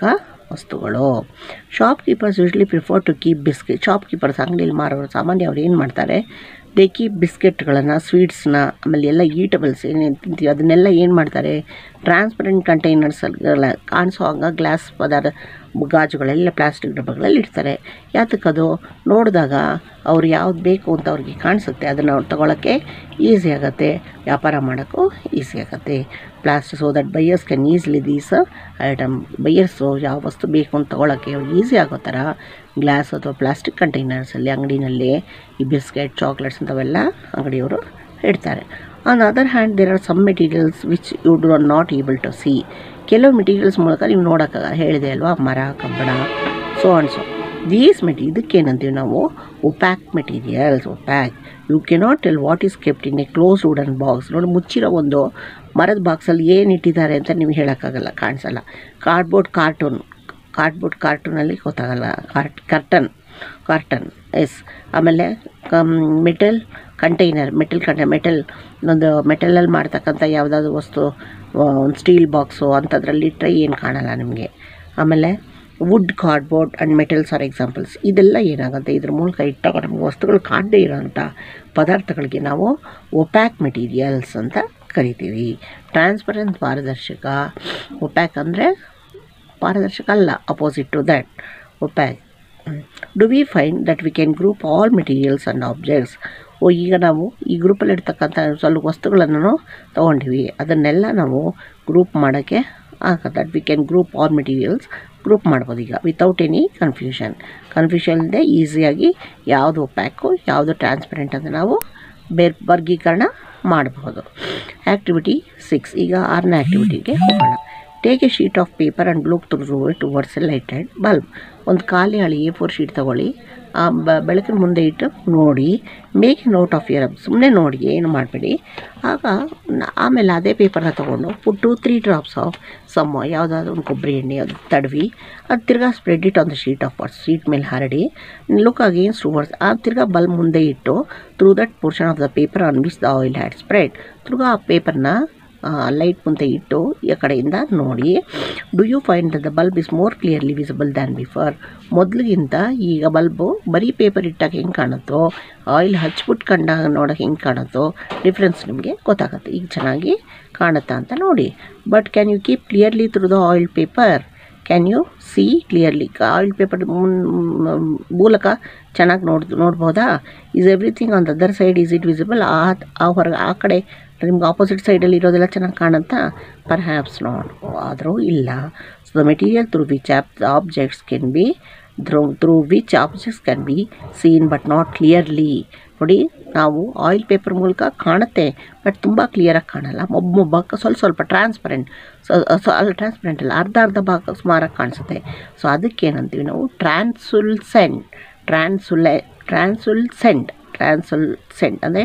ವಸ್ತುಗಳು. Shopkeepers usually prefer to keep biscuit. Shopkeepers ಅಂಗಡಿಯಲ್ಲಿ ಮಾರೋರು ಸಾಮಾನ್ಯ ಅವ್ರು ಏನು ಮಾಡ್ತಾರೆ, ದೇ ಕೀಪ್ ಬಿಸ್ಕೆಟ್ಗಳನ್ನು, ಸ್ವೀಟ್ಸ್ನ, ಆಮೇಲೆ ಎಲ್ಲ ಈಟಬಲ್ಸ್ ಏನೇನು ತಿಂತೀವಿ ಅದನ್ನೆಲ್ಲ ಏನು ಮಾಡ್ತಾರೆ, ಟ್ರಾನ್ಸ್ಪರೆಂಟ್ ಕಂಟೈನರ್ಸಲ್ಲಿ ಕಾಣಿಸೋ ಹಂಗೆ ಗ್ಲಾಸ್ ಪದಾರ್ಥ ಗಾಜುಗಳೆಲ್ಲ ಪ್ಲಾಸ್ಟಿಕ್ ಡಬ್ಬಗಳಲ್ಲಿ ಇಡ್ತಾರೆ. ಯಾತಕ್ಕದು ನೋಡಿದಾಗ ಅವ್ರು ಯಾವ್ದು ಬೇಕು ಅಂತ ಅವ್ರಿಗೆ ಕಾಣಿಸುತ್ತೆ, ಅದನ್ನು ಅವ್ರು ತೊಗೊಳಕ್ಕೆ ಈಸಿ ಆಗುತ್ತೆ, ವ್ಯಾಪಾರ ಮಾಡೋಕ್ಕೂ ಈಸಿ ಆಗುತ್ತೆ. Plastic so that buyers can easily these item. Buyers ಯಾವ ವಸ್ತು ಬೇಕು ಅಂತ ತೊಗೊಳಕ್ಕೆ ಅವ್ರಿಗೆ ಈಸಿ ಆಗೋ ಥರ ಗ್ಲಾಸ್ ಅಥವಾ ಪ್ಲಾಸ್ಟಿಕ್ ಕಂಟೈನರ್ಸಲ್ಲಿ ಅಂಗಡಿನಲ್ಲಿ ಈ ಬಿಸ್ಕೆಟ್, ಚಾಕ್ಲೇಟ್ಸ್ ಅಂಥವೆಲ್ಲ ಅಂಗಡಿಯವರು ಇಡ್ತಾರೆ. On other hand there are some materials which you do are not able to see. ಕೆಲವು ಮೆಟೀರಿಯಲ್ಸ್ ಮೂಲಕ ನೀವು ನೋಡೋಕ್ಕಾಗ, ಹೇಳಿದೆ ಅಲ್ವಾ, ಮರ, ಕಬ್ಬಣ, ಸೊ ಆ್ಯಂಡ್ ಸೊ. ದೀಸ್ ಇದಕ್ಕೇನಂತೀವಿ ನಾವು, opaque materials. Opaque you cannot tell what is kept in a close wooden box. ನೋಡಿ, ಮುಚ್ಚಿರೋ ಒಂದು ಮರದ ಬಾಕ್ಸಲ್ಲಿ ಏನು ಇಟ್ಟಿದ್ದಾರೆ ಅಂತ ನೀವು ಹೇಳೋಕ್ಕಾಗಲ್ಲ, ಕಾಣಿಸಲ್ಲ. ಕಾರ್ಡ್ಬೋರ್ಡ್ ಕಾರ್ಟೂನಲ್ಲಿ ಗೊತ್ತಾಗಲ್ಲ. Carton yes. ಆಮೇಲೆ ಮೆಟಲ್ ಕಂಟೈನರ್, ಮೆಟಲ್ ಒಂದು ಮೆಟಲಲ್ಲಿ ಮಾಡ್ತಕ್ಕಂಥ ಯಾವುದಾದ್ರು ವಸ್ತು, ಒಂದು ಸ್ಟೀಲ್ ಬಾಕ್ಸು ಅಂಥದ್ರಲ್ಲಿ ಇಟ್ಟರೆ ಏನು ಕಾಣಲ್ಲ ನಿಮಗೆ. ಆಮೇಲೆ wood, cardboard and metals are examples. ಇದೆಲ್ಲ ಏನಾಗುತ್ತೆ, ಇದ್ರ ಮೂಲಕ ಇಟ್ಟಾಗ ನಮಗೆ ವಸ್ತುಗಳು ಕಾಣದೇ ಇರೋಂಥ ಪದಾರ್ಥಗಳಿಗೆ ನಾವು ಒಪ್ಯಾಕ್ ಮೆಟೀರಿಯಲ್ಸ್ ಅಂತ ಕರಿತೀವಿ. ಟ್ರಾನ್ಸ್ಪರೆಂಟ್, ಪಾರದರ್ಶಕ. ಒಪ್ಯಾಕ್ ಅಂದರೆ ಪಾರದರ್ಶಕ ಅಲ್ಲ, opposite to that, opaque. Do we find that we can group all materials and objects. ಈಗ ನಾವು ಈ ಗ್ರೂಪಲ್ಲಿ ಇರ್ತಕ್ಕಂಥ ಸ್ವಲ್ಪ ವಸ್ತುಗಳನ್ನು ತೊಗೊಂಡಿವಿ, ಅದನ್ನೆಲ್ಲ ನಾವು ಗ್ರೂಪ್ ಮಾಡೋಕ್ಕೆ ಆಗುತ್ತೆ. That we can group all materials, group ಮಾಡ್ಬೋದು ಈಗ ವಿತೌಟ್ ಎನಿ ಕನ್ಫ್ಯೂಷನ್ ಇಲ್ಲದೆ ಈಸಿಯಾಗಿ ಯಾವುದು ಒಪ್ಯಾಕು ಯಾವುದು ಟ್ರಾನ್ಸ್ಪರೆಂಟ್ ಅಂತ ನಾವು ವರ್ಗೀಕರಣ ಮಾಡಬಹುದು. ಆ್ಯಕ್ಟಿವಿಟಿ 6. ಈಗ 6ನೇ ಆ್ಯಕ್ಟಿವಿಟಿಗೆ ಹೋಗೋಣ. Take a sheet of paper and look through it towards a lighted bulb. ಒಂದು ಖಾಲಿ ಹಳಿ A4 ಶೀಟ್ ತೊಗೊಳ್ಳಿ, ಆ ಬೆಳಕಿನ ಮುಂದೆ ಇಟ್ಟು ನೋಡಿ. ಮೇಕ್ ನೋಟ್ ಆಫ್ ಯುವರ್, ಸುಮ್ಮನೆ ನೋಡಿ, ಏನು ಮಾಡಬೇಡಿ. ಆಮೇಲೆ ಅದೇ ಪೇಪರ್ನ ತೊಗೊಂಡು ಪುಟ್ 2-3 ಡ್ರಾಪ್ಸ್ ಆಫ್ ಯಾವುದಾದ್ರೂ ಒಂದು ಕೊಬ್ಬರಿ ಎಣ್ಣೆ ಅದು ತಡವಿ, ಅದು ತಿರ್ಗಾ spread it on the sheet of what's, sheet ಮೇಲೆ ಹರಡಿ. ಲುಕ್ ಅಗೇನ್ಸ್ಟ್ ಟುವರ್ಡ್ಸ್, ಆ ತಿರ್ಗಾ ಬಲ್ಬ್ ಮುಂದೆ ಇಟ್ಟು through that portion of the paper on which the oil had spread. ತಿರ್ಗಾ ಆ ಪೇಪರ್ನ ಲೈಟ್ ಮುಂದೆ ಇಟ್ಟು ಈ ಕಡೆಯಿಂದ ನೋಡಿ. Do you find the bulb is more clearly visible than before. ಮೊದಲಿಗಿಂತ ಈಗ ಬಲ್ಬು ಬರೀ ಪೇಪರ್ ಇಟ್ಟಾಗ ಹೆಂಗೆ ಕಾಣುತ್ತೋ, ಆಯಿಲ್ ಹಚ್ಬಿಟ್ಟು ಕಂಡಾಗ ನೋಡೋಕೆ ಹೆಂಗೆ ಕಾಣುತ್ತೋ ಡಿಫ್ರೆನ್ಸ್ ನಿಮಗೆ ಗೊತ್ತಾಗುತ್ತೆ. ಈಗ ಚೆನ್ನಾಗಿ ಕಾಣುತ್ತಾ ಅಂತ ನೋಡಿ. But can you keep clearly through the oil paper? Can you see clearly? Oil paper ಮೂಲಕ ಚೆನ್ನಾಗಿ ನೋಡ್ಬೋದಾ? Is everything on the other side is it visible? ಹೊರಗೆ ಆ ಕಡೆ ನಿಮ್ಗೆ ಆಪೋಸಿಟ್ ಸೈಡಲ್ಲಿ ಇರೋದೆಲ್ಲ ಚೆನ್ನಾಗಿ ಕಾಣುತ್ತಾ? ಪರ್ಹ್ಯಾಪ್ಸ್ ನಾಟ್, ಆದರೂ ಇಲ್ಲ. So the material through which objects can be seen but not clearly. ನೋಡಿ, ನಾವು ಆಯಿಲ್ ಪೇಪರ್ ಮೂಲಕ ಕಾಣುತ್ತೆ ಬಟ್ ತುಂಬ ಕ್ಲಿಯರಾಗಿ ಕಾಣಲ್ಲ. ಮೊಬ್ಬ ಸ್ವಲ್ಪ ಟ್ರಾನ್ಸ್ಪರೆಂಟ್ ಅಲ್ಲ, ಅರ್ಧ ಭಾಗ ಸುಮಾರಾಗಿ ಕಾಣಿಸುತ್ತೆ. ಸೊ ಅದಕ್ಕೇನಂತೀವಿ ನಾವು ಟ್ರಾನ್ಸುಲ್ಸೆಂಟ್ ಅಂದರೆ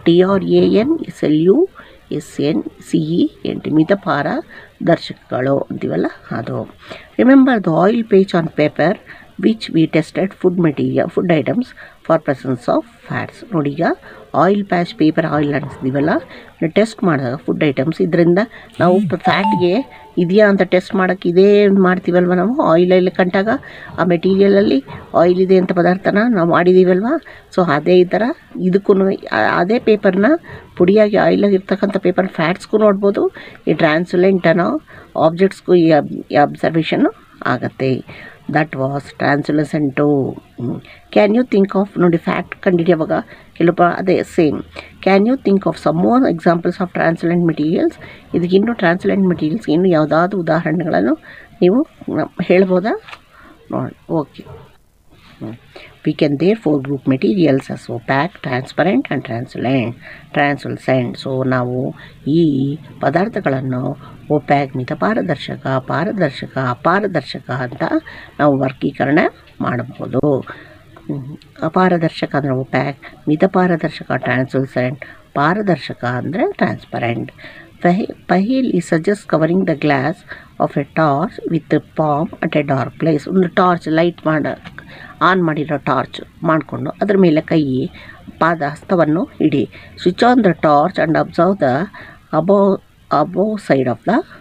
TRANSLUSENCENT, ಮಿತಪಾರದರ್ಶಕಗಳು ಅಂತೀವಲ್ಲ ಅದು. Remember the oil page on paper which we tested food items for presence of fats. ನೋಡಿ, ಈಗ ಆಯಿಲ್ ಪ್ಯಾಚ್ ಪೇಪರ್ ಆಯಿಲ್ ಅಂತಿದ್ದೀವಲ್ಲ, ಟೆಸ್ಟ್ ಮಾಡಿದಾಗ ಫುಡ್ ಐಟಮ್ಸ್, ಇದರಿಂದ ನಾವು ಫ್ಯಾಟ್ಗೆ ಇದೆಯಾ ಅಂತ ಟೆಸ್ಟ್ ಮಾಡೋಕ್ಕೆ ಇದೇ ಮಾಡ್ತೀವಲ್ವ ನಾವು. ಆಯಿಲಲ್ಲಿ ಕಂಡಾಗ ಆ ಮೆಟೀರಿಯಲಲ್ಲಿ ಆಯಿಲ್ ಇದೆ ಅಂತ ಪದಾರ್ಥನ ನಾವು ಮಾಡಿದ್ದೀವಲ್ವ. ಸೊ ಅದೇ ಈ ಥರ ಇದಕ್ಕೂ ಅದೇ ಪೇಪರ್ನ ಪುಡಿಯಾಗಿ ಆಯಿಲಾಗಿ ಇರ್ತಕ್ಕಂಥ ಪೇಪರ್ ಫ್ಯಾಟ್ಸ್ಗೂ ನೋಡ್ಬೋದು, ಈ ಟ್ರಾನ್ಸ್ಪರೆಂಟ್ ಅನ್ನೋ ಆಬ್ಜೆಕ್ಟ್ಸ್ಗೂ ಈ ಅಬ್ಸರ್ವೇಷನ್ನು ಆಗುತ್ತೆ. That was translucent. Can you think of, ನೋಡಿ ಫ್ಯಾಕ್ಟ್ ಕಂಡುಹಿಡಿಯುವಾಗ ಕೆಲವು ಅದೇ same. Can you think of some more examples of transparent materials? ಇದಕ್ಕಿನ್ನೂ ಟ್ರಾನ್ಸ್ಪರೆಂಟ್ ಮೆಟೀರಿಯಲ್ಸ್ ಇನ್ನು ಯಾವುದಾದ್ರು ಉದಾಹರಣೆಗಳನ್ನು ನೀವು ಹೇಳ್ಬೋದಾ? ನೋಡಿ, okay. We can therefore group materials as opaque, transparent and translucent. So ನಾವು ಈ ಪದಾರ್ಥಗಳನ್ನು ಒಪ್ಯಾಕ್, ಮಿತಪಾರದರ್ಶಕ, ಪಾರದರ್ಶಕ, ಅಪಾರದರ್ಶಕ ಅಂತ ನಾವು ವರ್ಗೀಕರಣ ಮಾಡಬಹುದು. ಅಪಾರದರ್ಶಕ ಅಂದರೆ ಒಪ್ಯಾಕ್, ಮಿತಪಾರದರ್ಶಕ ಟ್ರಾನ್ಸ್ಲುಸೆಂಟ್, ಪಾರದರ್ಶಕ ಅಂದರೆ transparent. Pahil is suggests covering the glass of a torch with the palm at a dark place. ಒಂದು ಟಾರ್ಚ್ ಲೈಟ್ ಆನ್ ಮಾಡಿರೋ ಟಾರ್ಚ್ ಮಾಡಿಕೊಂಡು ಅದರ ಮೇಲೆ ಕೈ ಹಸ್ತವನ್ನು ಇಡಿ. Switch on the torch and observe the above side of the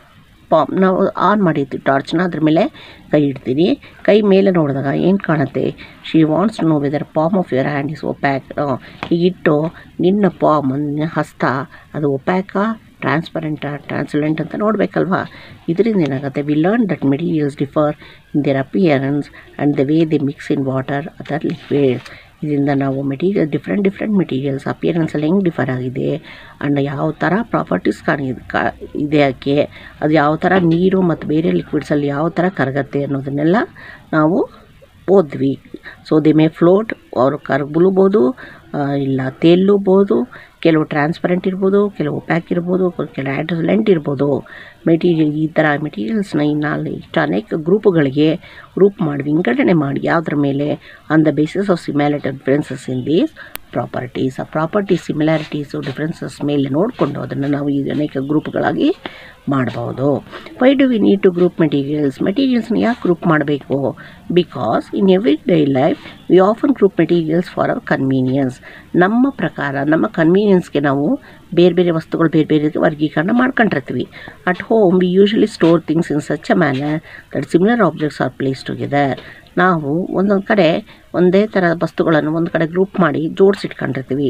palm ನಾವು ಆನ್ ಮಾಡಿರ್ತೀವಿ ಟಾರ್ಚ್ನ, ಅದ್ರ ಮೇಲೆ ಕೈ ಇಡ್ತೀನಿ. ಕೈ ಮೇಲೆ ನೋಡಿದಾಗ ಏನು ಕಾಣುತ್ತೆ, she wants to know whether palm of your hand is opaque. ಹೀಗಿಟ್ಟು ನಿನ್ನ ಪಾಮ್ ಹಸ್ತ ಅದು ಒಪ್ಯಾಕಾ, ಟ್ರಾನ್ಸ್ಪರೆಂಟಾ, ಟ್ರಾನ್ಸ್ಲೆಂಟ್ ಅಂತ ನೋಡಬೇಕಲ್ವಾ. ಇದರಿಂದ ಏನಾಗುತ್ತೆ, we learn that materials differ in their appearance and the way they mix in water other liquid. ಇದರಿಂದ ನಾವು ಡಿಫ್ರೆಂಟ್ ಮೆಟೀರಿಯಲ್ಸ್ ಅಪಿಯರೆನ್ಸಲ್ಲಿ ಹೆಂಗೆ ಡಿಫರ್ ಆಗಿದೆ ಆ್ಯಂಡ್ ಯಾವ ಥರ ಪ್ರಾಪರ್ಟೀಸ್ ಇದೆ ಅದಕ್ಕೆ, ಅದು ಯಾವ ಥರ ನೀರು ಮತ್ತು ಬೇರೆ ಲಿಕ್ವಿಡ್ಸಲ್ಲಿ ಯಾವ ಥರ ಕರಗತ್ತೆ ಅನ್ನೋದನ್ನೆಲ್ಲ ನಾವು ಓದ್ವಿ. ಸೊ ದೇ ಮೇ ಫ್ಲೋಟ್, ಅವರು ಕರಗ್ಲೂಬೋದು, ಇಲ್ಲ ತೇಲೂಬೋದು, ಕೆಲವು ಟ್ರಾನ್ಸ್ಪರೆಂಟ್ ಇರ್ಬೋದು, ಕೆಲವು ಒಪ್ಯಾಕ್ ಇರ್ಬೋದು, ಕೆಲವು ಟ್ರಾನ್ಸ್ಲೆಂಟ್ ಇರ್ಬೋದು. ಈ ಥರ ಮೆಟೀರಿಯಲ್ಸ್ನ ಇಷ್ಟು ಅನೇಕ ಗ್ರೂಪ್ಗಳಿಗೆ ಗ್ರೂಪ್ ಮಾಡಿ ವಿಂಗಡಣೆ ಮಾಡಿ ಯಾವುದ್ರ ಮೇಲೆ, on the basis of similarity differences in these properties. ಆ ಪ್ರಾಪರ್ಟೀಸ್ ಸಿಮಿಲಾರಿಟೀಸು ಡಿಫ್ರೆನ್ಸಸ್ ಮೇಲೆ ನೋಡಿಕೊಂಡು ಅದನ್ನು ನಾವು ಈ ಅನೇಕ ಗ್ರೂಪ್ಗಳಾಗಿ ಮಾಡ್ಬೋದು. Why do we need to group ಮೆಟೀರಿಯಲ್ಸ್ನ ಯಾಕೆ ಗ್ರೂಪ್ ಮಾಡಬೇಕು? Because in every day life we often group materials for our convenience. ನಮ್ಮ ಪ್ರಕಾರ ನಮ್ಮ ಕನ್ವೀನಿಯನ್ಸ್ಗೆ ನಾವು ಬೇರೆ ಬೇರೆ ವಸ್ತುಗಳು ಬೇರೆ ಬೇರೆ ವರ್ಗೀಕರಣ ಮಾಡ್ಕೊಂಡಿರ್ತೀವಿ. At home we usually store things in such a manner that similar objects are place together. ನಾವು ಒಂದೊಂದು ಕಡೆ ಒಂದೇ ಥರ ವಸ್ತುಗಳನ್ನು ಒಂದು ಕಡೆ ಗ್ರೂಪ್ ಮಾಡಿ ಜೋಡಿಸಿಟ್ಕೊಂಡಿರ್ತೀವಿ.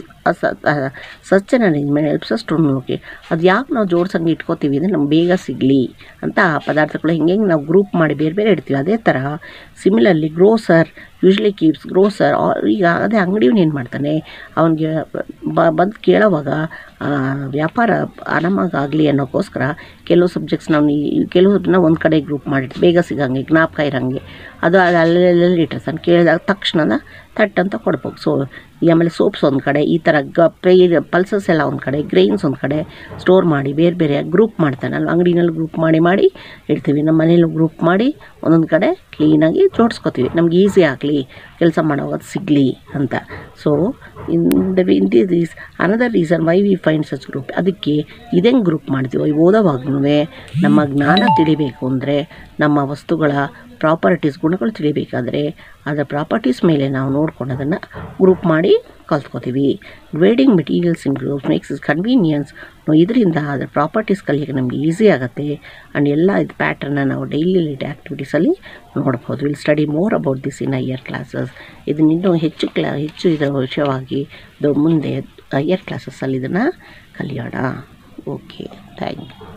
Such an arrangement helps us to ನೋಕೆ. ಅದು ಯಾಕೆ ನಾವು ಜೋಡ್ಸಂಗೆ ಇಟ್ಕೋತೀವಿ ಅಂದರೆ ನಮ್ಗೆ ಬೇಗ ಸಿಗಲಿ ಅಂತ ಆ ಪದಾರ್ಥಗಳು ಹೆಂಗೆ ನಾವು ಗ್ರೂಪ್ ಮಾಡಿ ಬೇರೆ ಬೇರೆ ಇಡ್ತೀವಿ. ಅದೇ ಥರ ಸಿಮಿಲರ್ಲಿ ಗ್ರೋಸರ್ ಯೂಶ್ವಲಿ ಕೀಪ್ಸ್ ಈಗ ಅದೇ ಅಂಗಡಿಯವನು ಏನು ಮಾಡ್ತಾನೆ, ಅವನಿಗೆ ಬಂದು ಕೇಳೋವಾಗ ವ್ಯಾಪಾರ ಆರಾಮಾಗಲಿ ಅನ್ನೋಕ್ಕೋಸ್ಕರ ಕೆಲವು ಸಬ್ಜೆಕ್ಟ್ಸ್ ಕೆಲವನ್ನ ಒಂದು ಕಡೆ ಗ್ರೂಪ್ ಮಾಡಿಟ್ಟು ಬೇಗ ಸಿಗಂಗೆ ಜ್ಞಾಪಕ ಇರೋಂಗೆ ಅದು ಅಲ್ಲೆಲ್ಲಿ ಇಟ್ಟಿರ್ತಾನೆ. ಕೇಳಿದಾಗ ತಕ್ಷಣ ತಟ್ ಅಂತ ಕೊಡ್ಬೇಕು. ಸೊ ಆಮೇಲೆ ಸೋಪ್ಸ್ ಒಂದು ಕಡೆ, ಈ ಥರ ಪಲ್ಸಸ್ ಎಲ್ಲ ಒಂದು ಕಡೆ, ಗ್ರೈನ್ಸ್ ಒಂದು ಕಡೆ ಸ್ಟೋರ್ ಮಾಡಿ ಬೇರೆ ಬೇರೆ ಗ್ರೂಪ್ ಮಾಡ್ತಾನೆ. ಅಲ್ಲಿ ಅಂಗಡಿನಲ್ಲಿ ಗ್ರೂಪ್ ಮಾಡಿ ಇಡ್ತೀವಿ. ನಮ್ಮ ಮನೇಲಿ ಗ್ರೂಪ್ ಮಾಡಿ ಒಂದೊಂದು ಕಡೆ ಕ್ಲೀನಾಗಿ ಜೋಡಿಸ್ಕೊತೀವಿ, ನಮ್ಗೆ ಈಸಿ ಆಗಲಿ ಕೆಲಸ ಮಾಡೋವಾಗ ಸಿಗಲಿ ಅಂತ. So this another reason why we find such group. ಅದಕ್ಕೆ ಇದೆಂಗೆ ಗ್ರೂಪ್ ಮಾಡ್ತೀವಿ, ಓದೋವಾಗ್ಲೂ ನಮ್ಮ ಜ್ಞಾನ ತಿಳಿಬೇಕು ಅಂದರೆ, ನಮ್ಮ ವಸ್ತುಗಳ ಪ್ರಾಪರ್ಟೀಸ್ ಗುಣಗಳು ತಿಳಿಬೇಕಾದ್ರೆ ಅದರ ಪ್ರಾಪರ್ಟೀಸ್ ಮೇಲೆ ನಾವು ನೋಡ್ಕೊಂಡು ಅದನ್ನು ಗ್ರೂಪ್ ಮಾಡಿ ಕಲ್ತ್ಕೋತೀವಿ. Grading materials in groups makes is convenience. ಇದರಿಂದ ಅದರ ಪ್ರಾಪರ್ಟೀಸ್ ಕಲಿಯೋಕ್ಕೆ ನಮಗೆ ಈಸಿ ಆಗುತ್ತೆ. ಆ್ಯಂಡ್ ಎಲ್ಲ ಇದು ಪ್ಯಾಟರ್ನ ನಾವು ಡೈಲಿ ಆ್ಯಕ್ಟಿವಿಟೀಸಲ್ಲಿ ನೋಡ್ಬೋದು. Will study more about this in higher classes. ಇದನ್ನ ಇನ್ನೂ ಹೆಚ್ಚು ಇದರ ವಿಷಯವಾಗಿ ಮುಂದೆ ಹೈಯರ್ ಕ್ಲಾಸಸ್ಸಲ್ಲಿ ಇದನ್ನು ಕಲಿಯೋಣ. Okay, thank you.